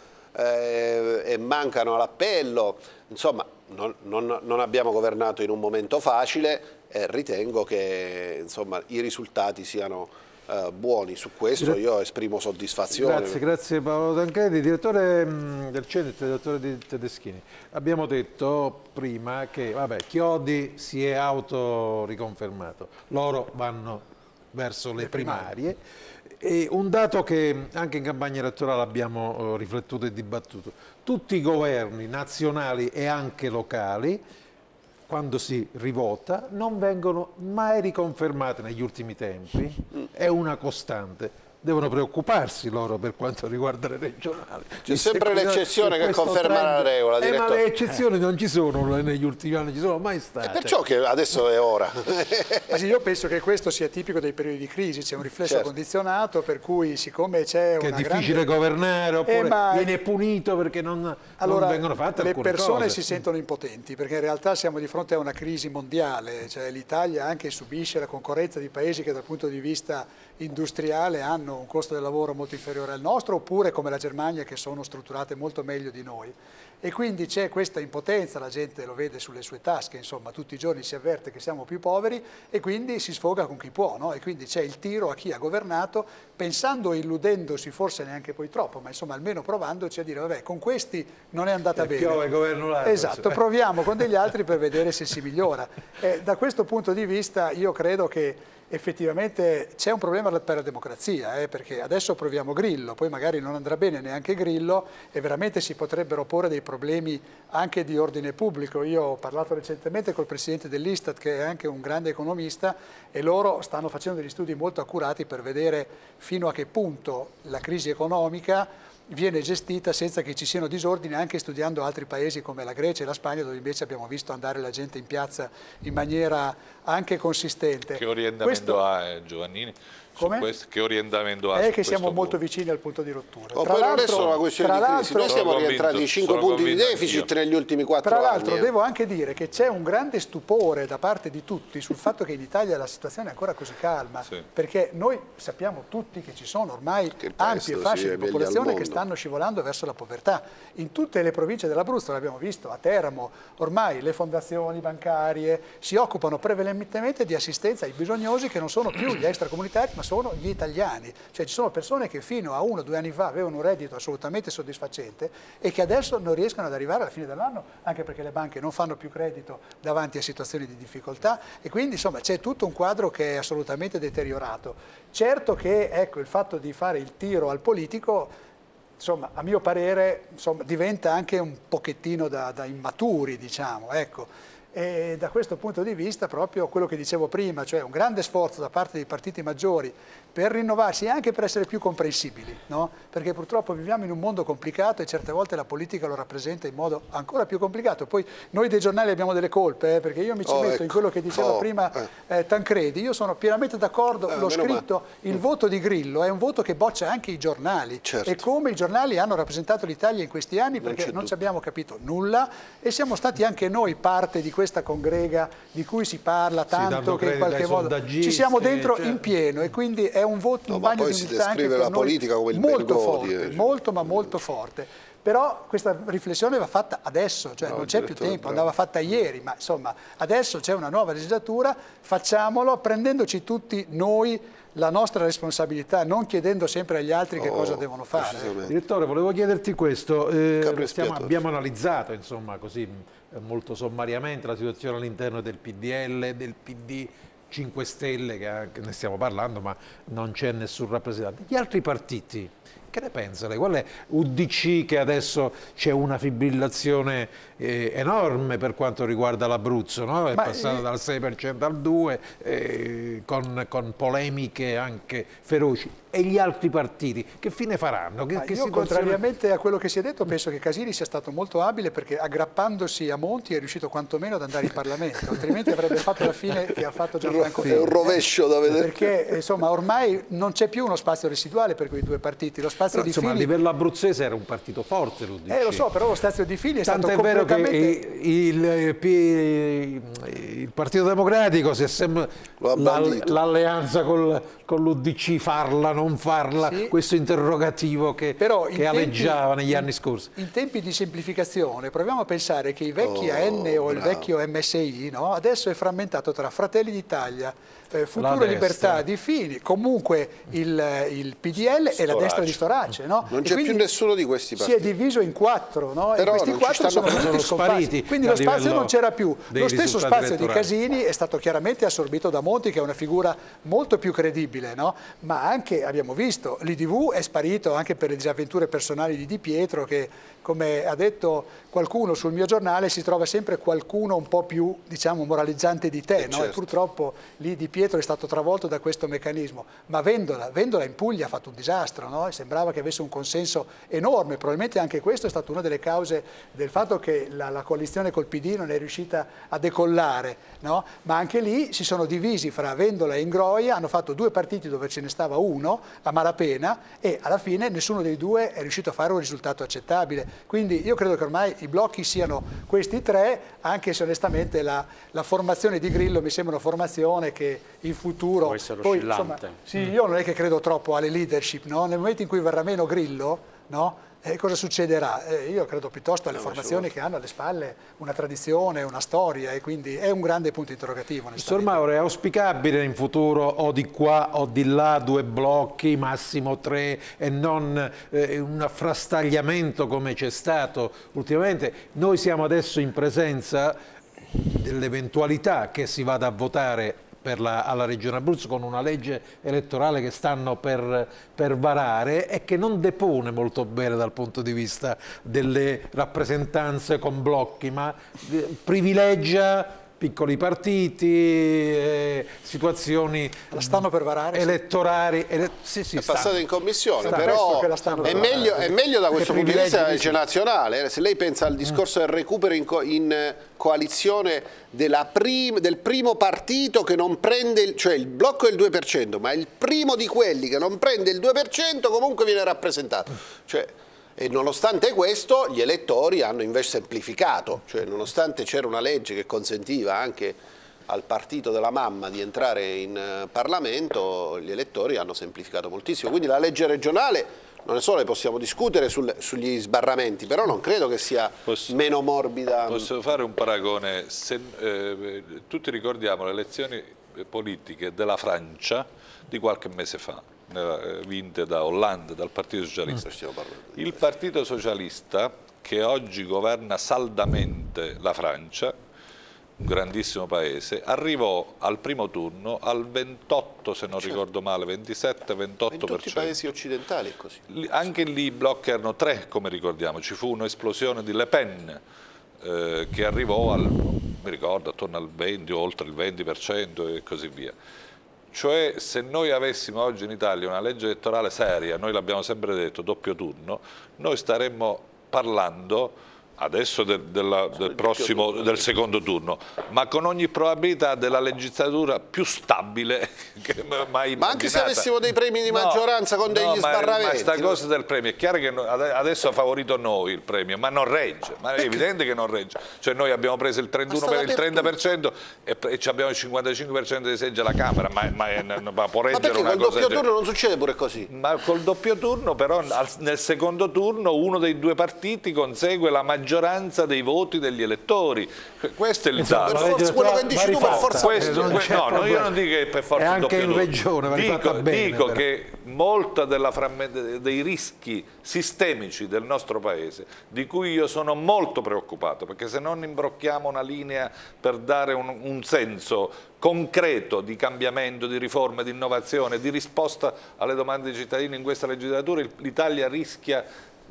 e mancano all'appello. Insomma, non abbiamo governato in un momento facile e ritengo che, insomma, i risultati siano buoni. Su questo io esprimo soddisfazione. Grazie Paolo Tancredi, direttore del CENIT, direttore Tedeschini. Abbiamo detto prima che Chiodi si è autoriconfermato, loro vanno verso le primarie. E un dato che anche in campagna elettorale abbiamo riflettuto e dibattuto: tutti i governi nazionali e anche locali, quando si rivota, non vengono mai riconfermati negli ultimi tempi, è una costante. Devono preoccuparsi loro per quanto riguarda le regionali. C'è sempre l'eccezione che conferma la regola, ma le eccezioni non ci sono negli ultimi anni, ci sono mai state. È perciò che adesso è ora. Io penso che questo sia tipico dei periodi di crisi, c'è un riflesso condizionato, per cui siccome c'è una è difficile governare, oppure viene punito perché non vengono fatte alcune cose. Le persone si sentono impotenti, perché in realtà siamo di fronte a una crisi mondiale, cioè l'Italia anche subisce la concorrenza di paesi che dal punto di vista industriale hanno un costo del lavoro molto inferiore al nostro, oppure come la Germania, che sono strutturate molto meglio di noi. e quindi c'è questa impotenza, la gente lo vede sulle sue tasche, insomma tutti i giorni si avverte che siamo più poveri e quindi si sfoga con chi può, no? E quindi c'è il tiro a chi ha governato, pensando e illudendosi forse neanche poi troppo, ma insomma almeno provandoci a dire vabbè, con questi non è andata bene. Piove governo là, esatto, proviamo con degli altri per vedere se si migliora. Da questo punto di vista io credo che effettivamente c'è un problema per la democrazia, perché adesso proviamo Grillo, poi magari non andrà bene neanche Grillo e veramente si potrebbero porre dei problemi anche di ordine pubblico. Io ho parlato recentemente col presidente dell'Istat, che è anche un grande economista, e loro stanno facendo degli studi molto accurati per vedere fino a che punto la crisi economica viene gestita senza che ci siano disordini, anche studiando altri paesi come la Grecia e la Spagna, dove invece abbiamo visto andare la gente in piazza in maniera anche consistente. Che orientamento ha Giovannini? Come? Che orientamento ha? È che siamo molto vicini al punto di rottura. Poi non è solo una questione di crisi, noi siamo rientrati in 5 punti di deficit negli ultimi 4 anni. Tra l'altro devo anche dire che c'è un grande stupore da parte di tutti sul fatto che in Italia la situazione è ancora così calma, perché noi sappiamo tutti che ci sono ormai ampie fasce di popolazione che stanno scivolando verso la povertà. In tutte le province dell'Abruzzo, l'abbiamo visto, a Teramo, ormai le fondazioni bancarie si occupano prevalentemente di assistenza ai bisognosi, che non sono più gli extracomunitari, ma sono gli italiani. Cioè ci sono persone che fino a 1 o 2 anni fa avevano un reddito assolutamente soddisfacente e che adesso non riescono ad arrivare alla fine dell'anno, anche perché le banche non fanno più credito davanti a situazioni di difficoltà, e quindi insomma c'è tutto un quadro che è assolutamente deteriorato. Certo che ecco, il fatto di fare il tiro al politico, insomma, a mio parere, insomma, diventa anche un pochettino da immaturi, diciamo, ecco. E da questo punto di vista proprio quello che dicevo prima, cioè un grande sforzo da parte dei partiti maggiori per rinnovarsi e anche per essere più comprensibili, no? Perché purtroppo viviamo in un mondo complicato e certe volte la politica lo rappresenta in modo ancora più complicato. Poi noi dei giornali abbiamo delle colpe, perché io mi ci metto in quello che diceva prima Tancredi. Io sono pienamente d'accordo, l'ho scritto, il voto di Grillo è un voto che boccia anche i giornali, e come i giornali hanno rappresentato l'Italia in questi anni, perché non ci abbiamo capito nulla e siamo stati anche noi parte di questa congrega di cui si parla tanto, che in qualche modo ci siamo dentro in pieno, e quindi è un voto, un bagno di umiltà anche per la politica come il molto Bergodi, forte, molto ma molto forte. Però questa riflessione va fatta adesso, cioè non c'è più tempo, andava fatta ieri, ma insomma adesso c'è una nuova legislatura, facciamolo prendendoci tutti noi la nostra responsabilità, non chiedendo sempre agli altri che cosa devono fare. Direttore, volevo chiederti questo, abbiamo analizzato insomma così molto sommariamente la situazione all'interno del PDL, del PD, 5 Stelle, che ne stiamo parlando, ma non c'è nessun rappresentante. Gli altri partiti, che ne pensa lei? Qual è UDC, che adesso c'è una fibrillazione enorme per quanto riguarda l'Abruzzo, no? È passata dal 6% al 2%, con polemiche anche feroci. E gli altri partiti, che fine faranno? Io, contrariamente a quello che si è detto, penso che Casini sia stato molto abile, perché aggrappandosi a Monti è riuscito quantomeno ad andare in Parlamento, altrimenti avrebbe fatto la fine che ha fatto Gianfranco Fini. È un rovescio da vedere. Perché insomma ormai non c'è più uno spazio residuale per quei due partiti. Lo spazio di Fini, a livello abruzzese era un partito forte, l'UDC. Lo so, però lo spazio di Fini è stato completamente... Che il Partito Democratico si è sempre l'alleanza con l'UDC, farla, non farla, questo interrogativo che aleggiava negli anni scorsi. In tempi di semplificazione proviamo a pensare che i vecchi AN o il vecchio MSI, no? Adesso è frammentato tra Fratelli d'Italia, Futuro e Libertà di Fini, comunque il PDL e la destra di Storace, no? Non c'è più nessuno di questi partiti. Si è diviso in 4, no? Però e questi 4 sono spariti, quindi lo spazio non c'era più. Lo stesso spazio di Casini è stato chiaramente assorbito da Monti, che è una figura molto più credibile, no? Ma anche, abbiamo visto, l'IDV è sparito anche per le disavventure personali di Di Pietro, che, come ha detto qualcuno sul mio giornale, si trova sempre qualcuno un po' più, diciamo, moralizzante di te, no? Certo. E purtroppo lì Di Pietro è stato travolto da questo meccanismo. Ma Vendola in Puglia ha fatto un disastro, no? E sembrava che avesse un consenso enorme, probabilmente anche questo è stata una delle cause del fatto che la coalizione col PD non è riuscita a decollare, no? Ma anche lì si sono divisi fra Vendola e Ingroia, hanno fatto 2 partiti dove ce ne stava uno a malapena, e alla fine nessuno dei 2 è riuscito a fare un risultato accettabile. Quindi io credo che ormai i blocchi siano questi 3, anche se onestamente la formazione di Grillo mi sembra una formazione che in futuro può essere oscillante. Io non è che credo troppo alle leadership, no? Nel momento in cui verrà meno Grillo, no? cosa succederà? Io credo piuttosto alle formazioni che hanno alle spalle una tradizione, una storia, e quindi è un grande punto interrogativo. Professor Mauro, è auspicabile in futuro o di qua o di là 2 blocchi, massimo 3, e non un frastagliamento come c'è stato ultimamente? Noi siamo adesso in presenza dell'eventualità che si vada a votare alla Regione Abruzzo con una legge elettorale che stanno per varare e che non depone molto bene dal punto di vista delle rappresentanze con blocchi, ma privilegia piccoli partiti, situazioni la stanno per varare, elettorali. Sì, è passato in commissione, però è meglio da questo punto di vista la legge nazionale. Se lei pensa al discorso del recupero in coalizione del primo partito che non prende, cioè il blocco è il 2%, ma il primo di quelli che non prende il 2% comunque viene rappresentato. Cioè, e nonostante questo gli elettori hanno invece semplificato, cioè nonostante c'era una legge che consentiva anche al partito della mamma di entrare in Parlamento, gli elettori hanno semplificato moltissimo. Quindi la legge regionale non è solo, ne possiamo discutere sugli sbarramenti, però non credo che sia meno morbida. Posso fare un paragone? Tutti ricordiamo le elezioni politiche della Francia di qualche mese fa, vinte da Hollande, dal Partito Socialista. Il Partito Socialista, che oggi governa saldamente la Francia, un grandissimo paese, arrivò al primo turno al 28, se non ricordo male, 27-28%. In tutti i paesi occidentali è così. Anche lì i blocchi erano 3, come ricordiamo, ci fu un'esplosione di Le Pen, che arrivò mi ricordo, attorno al 20, oltre il 20% e così via. Cioè, se noi avessimo oggi in Italia una legge elettorale seria, noi l'abbiamo sempre detto, doppio turno, noi staremmo parlando adesso del secondo turno, ma con ogni probabilità della legislatura più stabile che mai immaginata. Ma anche se avessimo dei premi di maggioranza con degli sbarramenti. Ma sta cosa del premio, è chiaro che adesso ha favorito noi il premio, ma non regge, ma è evidente che non regge. Cioè noi abbiamo preso il 31 per il 30% e abbiamo il 55% dei seggi alla Camera, ma può reggere una cosa. Ma perché col doppio turno non succede pure così? Ma col doppio turno però nel secondo turno uno dei 2 partiti consegue la maggioranza dei voti degli elettori. Questo è il dato. Quello che dici tu per forza. No, io non dico che per forza è anche in regione, dico che molto dei rischi sistemici del nostro paese, di cui io sono molto preoccupato, perché se non imbrocchiamo una linea per dare un senso concreto di cambiamento, di riforme, di innovazione, di risposta alle domande dei cittadini in questa legislatura, l'Italia rischia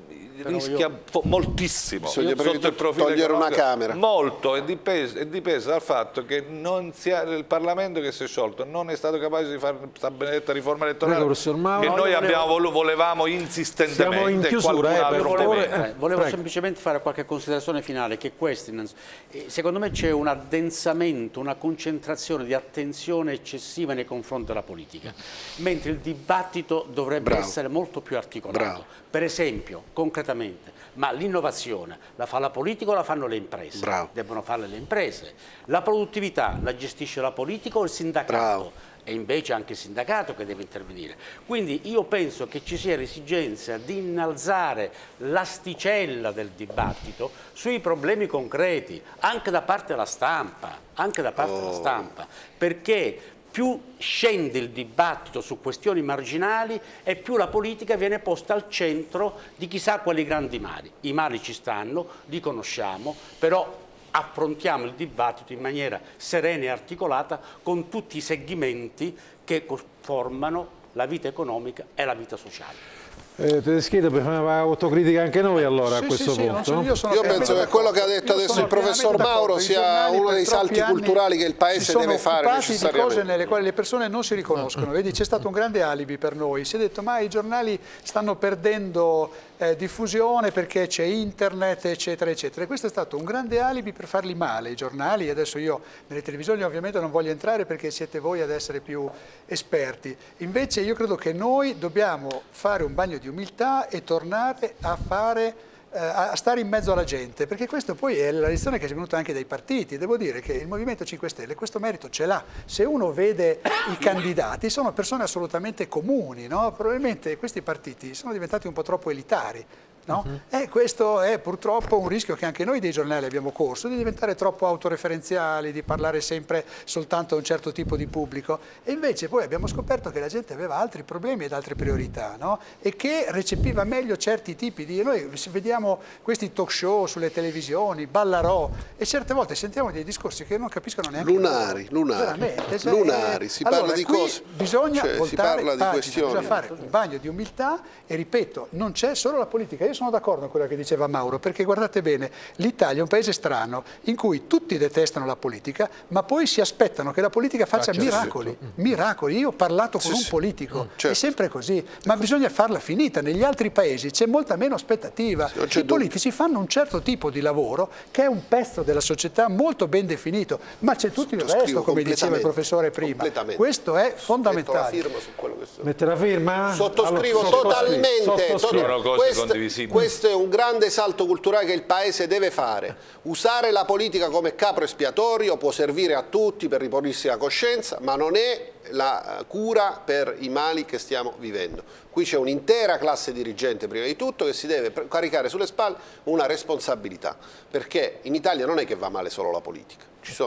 moltissimo sotto il profilo togliere una Camera. Molto è dipeso dal fatto che il Parlamento che si è sciolto non è stato capace di fare questa benedetta riforma elettorale che noi volevamo insistentemente. Siamo in chiusura, volevo semplicemente fare qualche considerazione finale, che secondo me c'è un addensamento, una concentrazione di attenzione eccessiva nei confronti della politica, mentre il dibattito dovrebbe essere molto più articolato. Per esempio, concretamente, ma l'innovazione la fa la politica o la fanno le imprese? Debbono farle le imprese. La produttività la gestisce la politica o il sindacato? E invece anche il sindacato che deve intervenire. Quindi io penso che ci sia l'esigenza di innalzare l'asticella del dibattito sui problemi concreti, anche da parte della stampa, perché più scende il dibattito su questioni marginali e più la politica viene posta al centro di chissà quali grandi mali. I mali ci stanno, li conosciamo, però affrontiamo il dibattito in maniera serena e articolata con tutti i segmenti che formano la vita economica e la vita sociale. Tedeschino, facciamo autocritica anche noi allora a questo punto? Io penso che quello che ha detto adesso il professor Mauro sia uno dei salti culturali che il Paese deve fare necessariamente. Di cose nelle quali le persone non si riconoscono. Vedi, c'è stato un grande alibi per noi. Si è detto ma i giornali stanno perdendo diffusione perché c'è internet, eccetera, eccetera. E questo è stato un grande alibi per farli male, i giornali. Adesso io nelle televisioni ovviamente non voglio entrare perché siete voi ad essere più esperti. Invece io credo che noi dobbiamo fare un bagno di umiltà e tornare a stare in mezzo alla gente, perché questo poi è la lezione che è venuta anche dai partiti. Devo dire che il Movimento 5 Stelle questo merito ce l'ha. Se uno vede i candidati sono persone assolutamente comuni, no? Probabilmente questi partiti sono diventati un po' troppo elitari. no? E questo è purtroppo un rischio che anche noi dei giornali abbiamo corso, di diventare troppo autoreferenziali, di parlare sempre soltanto a un certo tipo di pubblico, e invece poi abbiamo scoperto che la gente aveva altri problemi ed altre priorità, no? E che recepiva meglio certi tipi di... Noi vediamo questi talk show sulle televisioni, Ballarò, e certe volte sentiamo dei discorsi che non capiscono neanche lunari, veramente, cioè, lunari, si parla di cose, bisogna si parla di questioni, bisogna fare un bagno di umiltà, e ripeto, non c'è solo la politica. Io sono d'accordo con quello che diceva Mauro, perché guardate bene, l'Italia è un paese strano in cui tutti detestano la politica, ma poi si aspettano che la politica faccia miracoli. Miracoli. Io ho parlato con un politico, è sempre così, ma bisogna farla finita. Negli altri paesi c'è molta meno aspettativa. I politici fanno un certo tipo di lavoro che è un pezzo della società molto ben definito, ma c'è tutto il resto, come diceva il professore prima. Questo è fondamentale. Mette la firma? Sottoscrivo totalmente. Questo è un grande salto culturale che il Paese deve fare. Usare la politica come capro espiatorio può servire a tutti per riporsi la coscienza, ma non è la cura per i mali che stiamo vivendo. Qui c'è un'intera classe dirigente, prima di tutto, che si deve caricare sulle spalle una responsabilità, perché in Italia non è che va male solo la politica.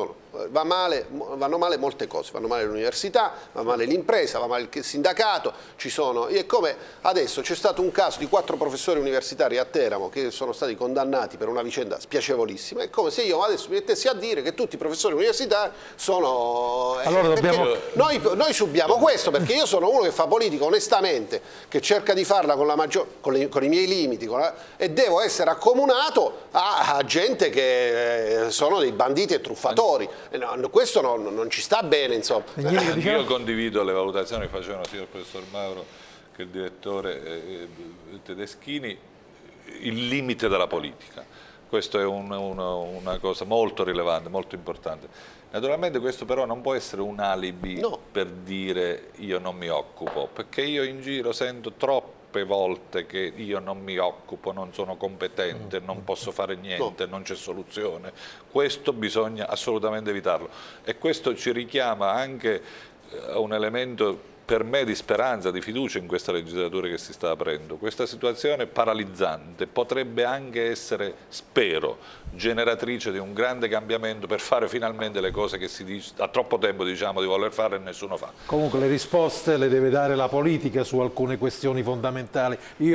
Vanno male molte cose, vanno male l'università, va male l'impresa, va male il sindacato, è come adesso c'è stato un caso di 4 professori universitari a Teramo che sono stati condannati per una vicenda spiacevolissima, è come se io adesso mi mettessi a dire che tutti i professori universitari sono... Allora noi subiamo questo, perché io sono uno che fa politica onestamente, che cerca di farla con i miei limiti, e devo essere accomunato a gente che sono dei banditi e truffatori. Questo non ci sta bene, insomma. Io condivido le valutazioni che facevano sia il professor Mauro che il direttore Tedeschini, il limite della politica. Questo è una cosa molto rilevante, molto importante. Naturalmente questo però non può essere un alibi per dire io non mi occupo, perché io in giro sento troppe volte che io non mi occupo, non sono competente, non posso fare niente, non c'è soluzione. Questo bisogna assolutamente evitarlo, e questo ci richiama anche a un elemento per me di speranza, di fiducia in questa legislatura che si sta aprendo. Questa situazione paralizzante potrebbe anche essere, spero, generatrice di un grande cambiamento per fare finalmente le cose che si dice, da troppo tempo diciamo di voler fare e nessuno fa. Comunque le risposte le deve dare la politica su alcune questioni fondamentali.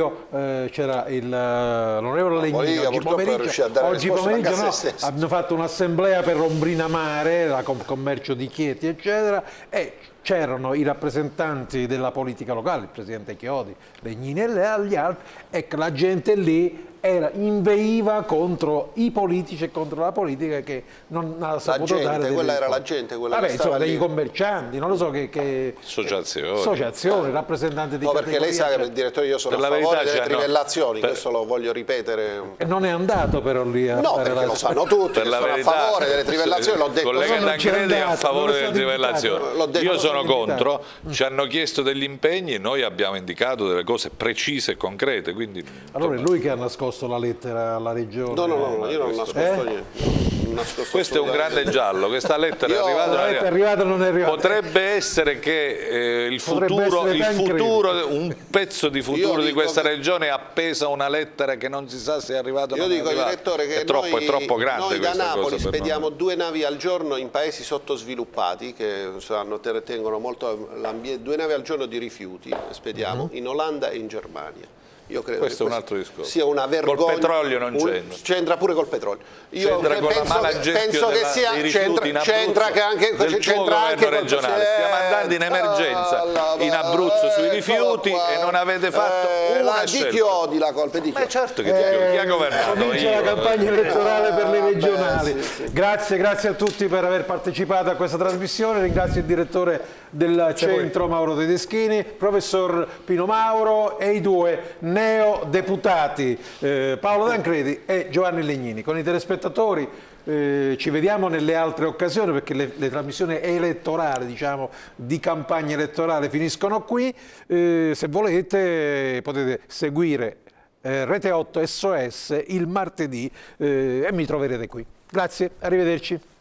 C'era l'onorevole Legnini, oggi pomeriggio hanno fatto un'assemblea per Ombrina Mare, la commercio di Chieti eccetera, e c'erano i rappresentanti della politica locale, il presidente Chiodi, Legnini e gli altri, e la gente lì inveiva contro i politici e contro la politica che non ha saputo dare. Quella era la gente, quella che stava dei commercianti, non lo so che associazioni, rappresentanti di perché lei sa che il direttore io sono a favore delle trivellazioni, questo lo voglio ripetere. E non è andato però lì a fare perché lo sanno tutti, che sono a favore delle trivellazioni, l'ho detto. Collega Tancredi è a favore delle trivellazioni, io sono contro, ci hanno chiesto degli impegni e noi abbiamo indicato delle cose precise e concrete. Quindi, allora è lui che ha nascosto la lettera alla regione? No, io non ho nascosto niente. Questo è un grande giallo, questa lettera è arrivata, non è arrivata. Potrebbe essere che un pezzo di futuro di questa regione è appeso a una lettera che non si sa se è arrivata o non è arrivata. Io dico, direttore, che è troppo grande. Noi da Napoli spediamo 2 navi al giorno in paesi sottosviluppati che tengono molto l'ambiente, 2 navi al giorno di rifiuti spediamo in Olanda e in Germania. Io credo questo è un altro discorso. Sia una vergogna. Col petrolio non c'entra. C'entra pure col petrolio. Io c'entra con la mala gestione dei rifiuti in Abruzzo, del tuo governo regionale. Stiamo andando in emergenza in Abruzzo sui rifiuti e non avete fatto una scelta. Di Chiodi la colpa, di Chiodi. Ma certo che di Chiodi. Chi ha governato? Comincia la campagna elettorale per le regionali. Grazie a tutti per aver partecipato a questa trasmissione. Ringrazio il direttore del centro Mauro Tedeschini, professor Pino Mauro e i 2 neodeputati Paolo Tancredi e Giovanni Legnini. Con i telespettatori ci vediamo nelle altre occasioni, perché le trasmissioni elettorali, diciamo, di campagna elettorale finiscono qui. Se volete potete seguire Rete 8 SOS il martedì e mi troverete qui. Grazie, arrivederci.